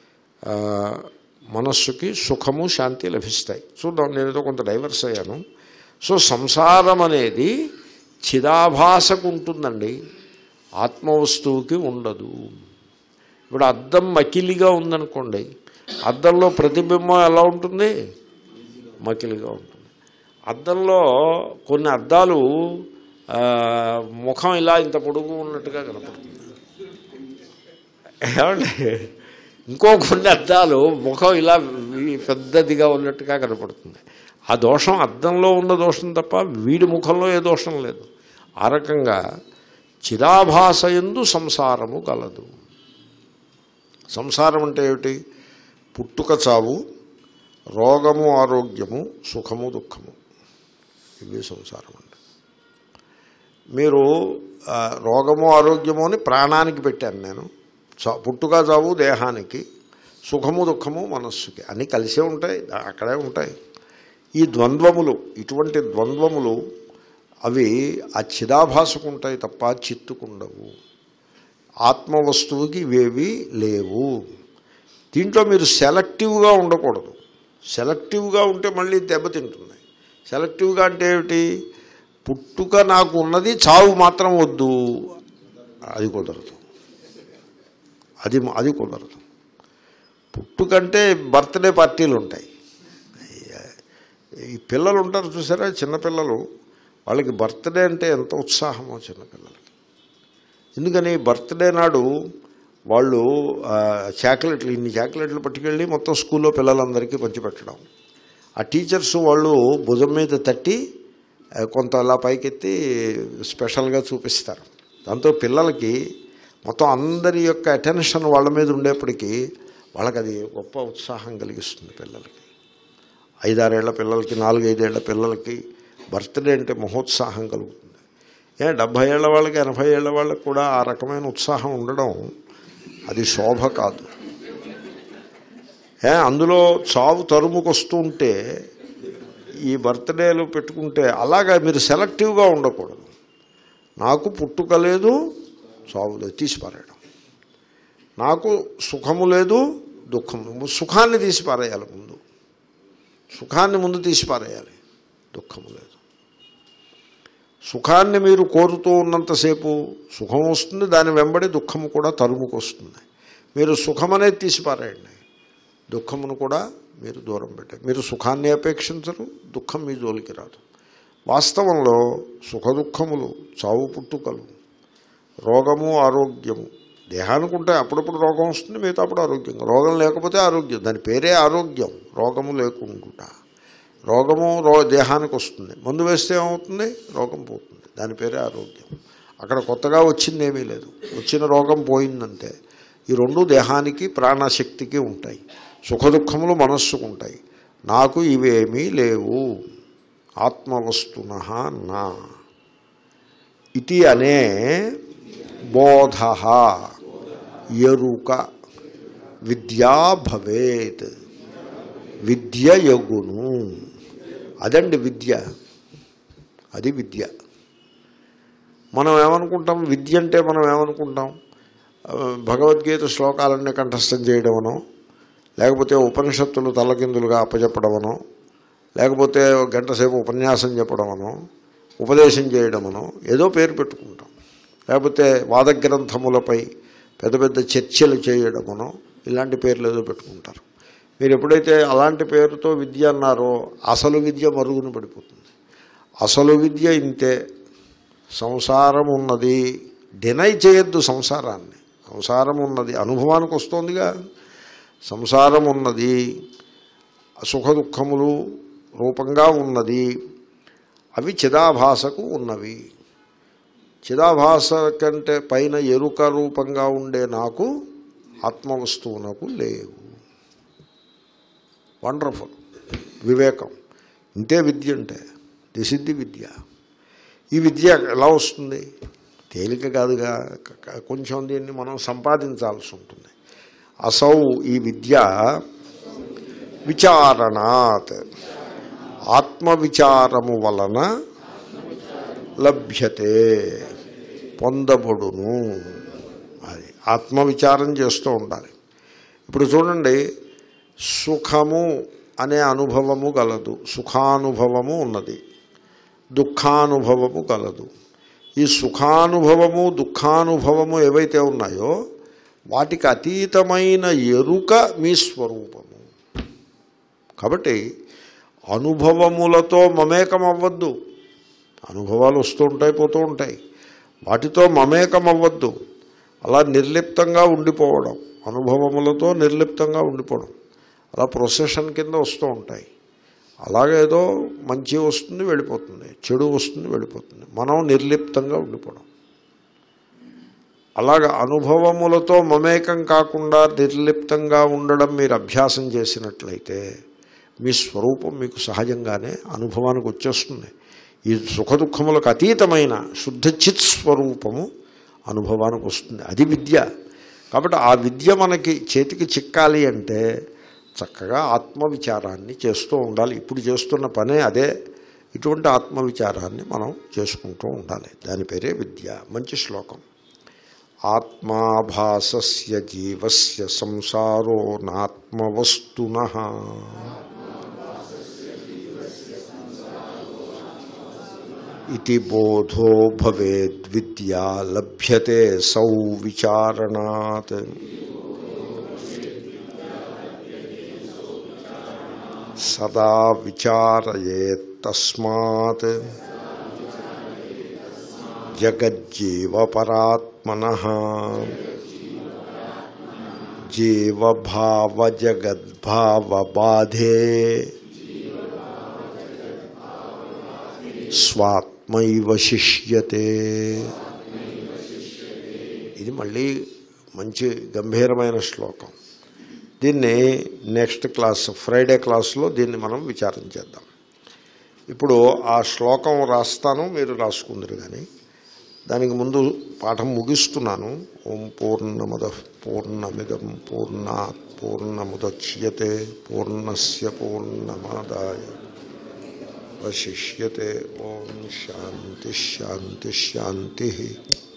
మనస్సుకి సుఖము, శాంతి లభిస్తాయి. చూద్దాం, నేనేదో కొంత డైవర్స్ అయ్యాను. సో సంసారం అనేది చిదాభాసకు ఉంటుందండి, ఆత్మవస్తువుకి ఉండదు. ఇప్పుడు అద్దం మకిలిగా ఉందనుకోండి, అద్దంలో ప్రతిబింబం ఎలా ఉంటుంది? మకిలిగా ఉంటుంది. అద్దంలో కొన్ని అద్దాలు ముఖం ఇలా ఇంత పొడుగు ఉన్నట్టుగా కనపడుతుంది. ఏమంటే ఇంకో కొన్ని అద్దాలు ముఖం ఇలా పెద్దదిగా ఉన్నట్టుగా కనపడుతుంది. ఆ దోషం అద్దంలో ఉన్న దోషం తప్ప వీడి ముఖంలో ఏ దోషం లేదు. ఆ రకంగా చిదాభాసయందు సంసారము కలదు. సంసారం అంటే ఏమిటి? పుట్టుక, చావు, రోగము, ఆరోగ్యము, సుఖము, దుఃఖము, ఇవి సంసారం అంటే. మీరు రోగము, ఆరోగ్యము అని ప్రాణానికి పెట్టాను నేను. పుట్టుక, చావు దేహానికి, సుఖము, దుఃఖము మనస్సుకి, అన్నీ కలిసే ఉంటాయి, అక్కడే ఉంటాయి. ఈ ద్వంద్వములు, ఇటువంటి ద్వంద్వములు అవి ఆ చిదాభాసకు ఉంటాయి తప్ప చిత్తుకుండవు. ఆత్మవస్తువుకి ఇవేవి లేవు. దీంట్లో మీరు సెలెక్టివ్గా ఉండకూడదు. సెలెక్టివ్గా ఉంటే మళ్ళీ దెబ్బతింటుంది. సెలెక్టివ్గా అంటే ఏమిటి? పుట్టుక నాకు ఉన్నది, చావు మాత్రం వద్దు, అది కుదరదు. అది కుదరదు. పుట్టుకంటే బర్త్డే పార్టీలు ఉంటాయి. ఈ పిల్లలు ఉంటారు చూసారా, చిన్నపిల్లలు, వాళ్ళకి బర్త్డే అంటే ఎంత ఉత్సాహమో చిన్నపిల్లలకి. ఎందుకని బర్త్డే నాడు వాళ్ళు చాక్లెట్లు, ఇన్ని చాక్లెట్లు పట్టుకెళ్ళి మొత్తం స్కూల్లో పిల్లలందరికీ పంచిపెట్టడం. ఆ టీచర్స్ వాళ్ళు భుజం మీద తట్టి కొంత అలా పైకెత్తి స్పెషల్గా చూపిస్తారు. దాంతో పిల్లలకి మొత్తం అందరి యొక్క అటెన్షన్ వాళ్ళ మీద ఉండేప్పటికీ వాళ్ళకి అది గొప్ప ఉత్సాహం కలిగిస్తుంది. పిల్లలకి 5-6 ఏళ్ల పిల్లలకి, 4-5 ఏళ్ల పిల్లలకి బర్త్డే అంటే మహోత్సాహం కలుగుతుంది. 70 ఏళ్ల వాళ్ళకి, 80 ఏళ్ల వాళ్ళకి కూడా ఆ రకమైన ఉత్సాహం ఉండడం అది శోభ కాదు. అందులో చావు తరుముకొస్తూ ఉంటే ఈ బర్త్డేలు పెట్టుకుంటే అలాగా మీరు సెలెక్టివ్గా ఉండకూడదు. నాకు పుట్టుక లేదు, చావు లేదు, తీసిపారేయడం. నాకు సుఖము లేదు, దుఃఖము, సుఖాన్ని తీసిపారేయాలి ముందు, సుఖాన్ని ముందు తీసిపారేయాలి, దుఃఖము లేదు. సుఖాన్ని మీరు కోరుతూ ఉన్నంతసేపు సుఖం వస్తుంది, దాని వెంబడి దుఃఖము కూడా తరుముకొస్తుంది. మీరు సుఖమనేది తీసిపారేయండి, దుఃఖమును కూడా మీరు దూరం పెట్టండి. మీరు సుఖాన్ని అపేక్షించరు, దుఃఖం మీ జోలికి రాదు. వాస్తవంలో సుఖ దుఃఖములు, చావు పుట్టుకలు, రోగము ఆరోగ్యము, దేహానికి ఉంటాయి. అప్పుడప్పుడు రోగం వస్తుంది, మిగతా అప్పుడు ఆరోగ్యం. రోగం లేకపోతే ఆరోగ్యం, దాని పేరే ఆరోగ్యం. రోగము లేకుండా రోగము దేహానికి వస్తుంది, మందు వేస్తే ఏమవుతుంది, రోగం పోతుంది, దాని పేరే ఆరోగ్యం. అక్కడ కొత్తగా వచ్చింది ఏమీ లేదు, వచ్చిన రోగం పోయిందంటే. ఈ రెండు దేహానికి ప్రాణశక్తికి ఉంటాయి. సుఖ దుఃఖములు మనస్సుకు ఉంటాయి. నాకు ఇవేమీ లేవు, ఆత్మవస్తునః నా ఇతి అనే బోధ ఎరుక విద్యా భవేత్, విద్య యగును. అదండి విద్య, అది విద్య. మనం ఏమనుకుంటాం, విద్య అంటే మనం ఏమనుకుంటాం, భగవద్గీత శ్లోకాలన్నీ కంఠస్థం చేయడమనో, లేకపోతే ఉపనిషత్తులు తల్లకిందులుగా అప్పచెప్పడమనో, లేకపోతే గంట సేపు ఉపన్యాసం చెప్పడమనో, ఉపదేశం చేయడమనో ఏదో పేరు పెట్టుకుంటాం. లేకపోతే వాదగ్రంథములపై పెద్ద పెద్ద చర్చలు చేయడమనో ఇలాంటి పేర్లు ఏదో పెట్టుకుంటారు. మీరు ఎప్పుడైతే అలాంటి పేరుతో విద్య అన్నారో అసలు విద్య మరుగున పడిపోతుంది. అసలు విద్య ఇంతే, సంసారం ఉన్నది, డినై చేయొద్దు సంసారాన్ని. సంసారం ఉన్నది, అనుభవానికి వస్తుందిగా. సంసారం ఉన్నది, సుఖ దుఃఖములు రూపంగా ఉన్నది, అవి చిదాభాసకు ఉన్నవి. చిదాభాస కంటే పైన ఎరుక రూపంగా ఉండే నాకు ఆత్మవస్తువునకు లేవు. వండర్ఫుల్ వివేకం. ఇంతే విద్య అంటే. దిస్ ఇస్ ది విద్య. ఈ విద్య ఎలా వస్తుంది? తేలిక కాదుగా, కొంచెం దీన్ని మనం సంపాదించాల్సి ఉంటుంది. అసౌ ఈ విద్య విచారణాత్, ఆత్మవిచారము వలన లభ్యతే, పొందబడును. అది ఆత్మవిచారం చేస్తూ ఉండాలి. ఇప్పుడు చూడండి, సుఖము అనే అనుభవము గలదు, సుఖానుభవము ఉన్నది, దుఃఖానుభవము గలదు. ఈ సుఖానుభవము దుఃఖానుభవము ఏవైతే ఉన్నాయో వాటికి అతీతమైన ఎరుక మీ స్వరూపము. కాబట్టి అనుభవములతో మమేకం అవ్వద్దు. అనుభవాలు వస్తూ ఉంటాయి, పోతూ ఉంటాయి, వాటితో మమేకం అవ్వద్దు. అలా నిర్లిప్తంగా ఉండిపోవడం, అనుభవములతో నిర్లిప్తంగా ఉండిపోవడం, అలా ప్రొసెషన్ కింద వస్తూ ఉంటాయి. అలాగేదో మంచి వస్తుంది వెళ్ళిపోతుంది, చెడు వస్తుంది వెళ్ళిపోతుంది, మనం నిర్లిప్తంగా ఉండిపోవడం. అలాగ అనుభవములతో మమేకం కాకుండా నిర్లిప్తంగా ఉండడం మీరు అభ్యాసం చేసినట్లయితే మీ స్వరూపం మీకు సహజంగానే అనుభవానికి వచ్చేస్తుంది. ఈ సుఖ దుఃఖములకు అతీతమైన శుద్ధ చిత్ స్వరూపము అనుభవానికి వస్తుంది. అది విద్య. కాబట్టి ఆ విద్య మనకి చేతికి చిక్కాలి అంటే చక్కగా ఆత్మవిచారాన్ని చేస్తూ ఉండాలి. ఇప్పుడు చేస్తున్న పనే అదే. ఇటువంటి ఆత్మవిచారాన్ని మనం చేసుకుంటూ ఉండాలి. దాని పేరే విద్య. మంచి శ్లోకం. ఆత్మాభాసస్య జీవస్య సంసారో నాత్మవస్తునః ఇతి బోధో భవేద్విద్యా లభ్యతే సౌ విచారణాత్. సదా విచారయేత్ తస్మాత్ జగజ్జీవ పరాత్మనః జీవభావ జగద్భావ బాధే స్వాత్మైవ శిష్యతే. ఇది మళ్ళీ మంచి గంభీరమైన శ్లోకం. దీన్ని నెక్స్ట్ క్లాస్ ఫ్రైడే క్లాస్లో దీన్ని మనం విచారం చేద్దాం. ఇప్పుడు ఆ శ్లోకం రాస్తాను, మీరు రాసుకుందరు. కానీ దానికి ముందు పాఠం ముగిస్తున్నాను. ఓం పూర్ణమదః పూర్ణమిదం పూర్ణాత్ పూర్ణముదచ్యతే పూర్ణస్య పూర్ణమాదాయ వశిష్యతే. ఓం శాంతి శాంతి శాంతి.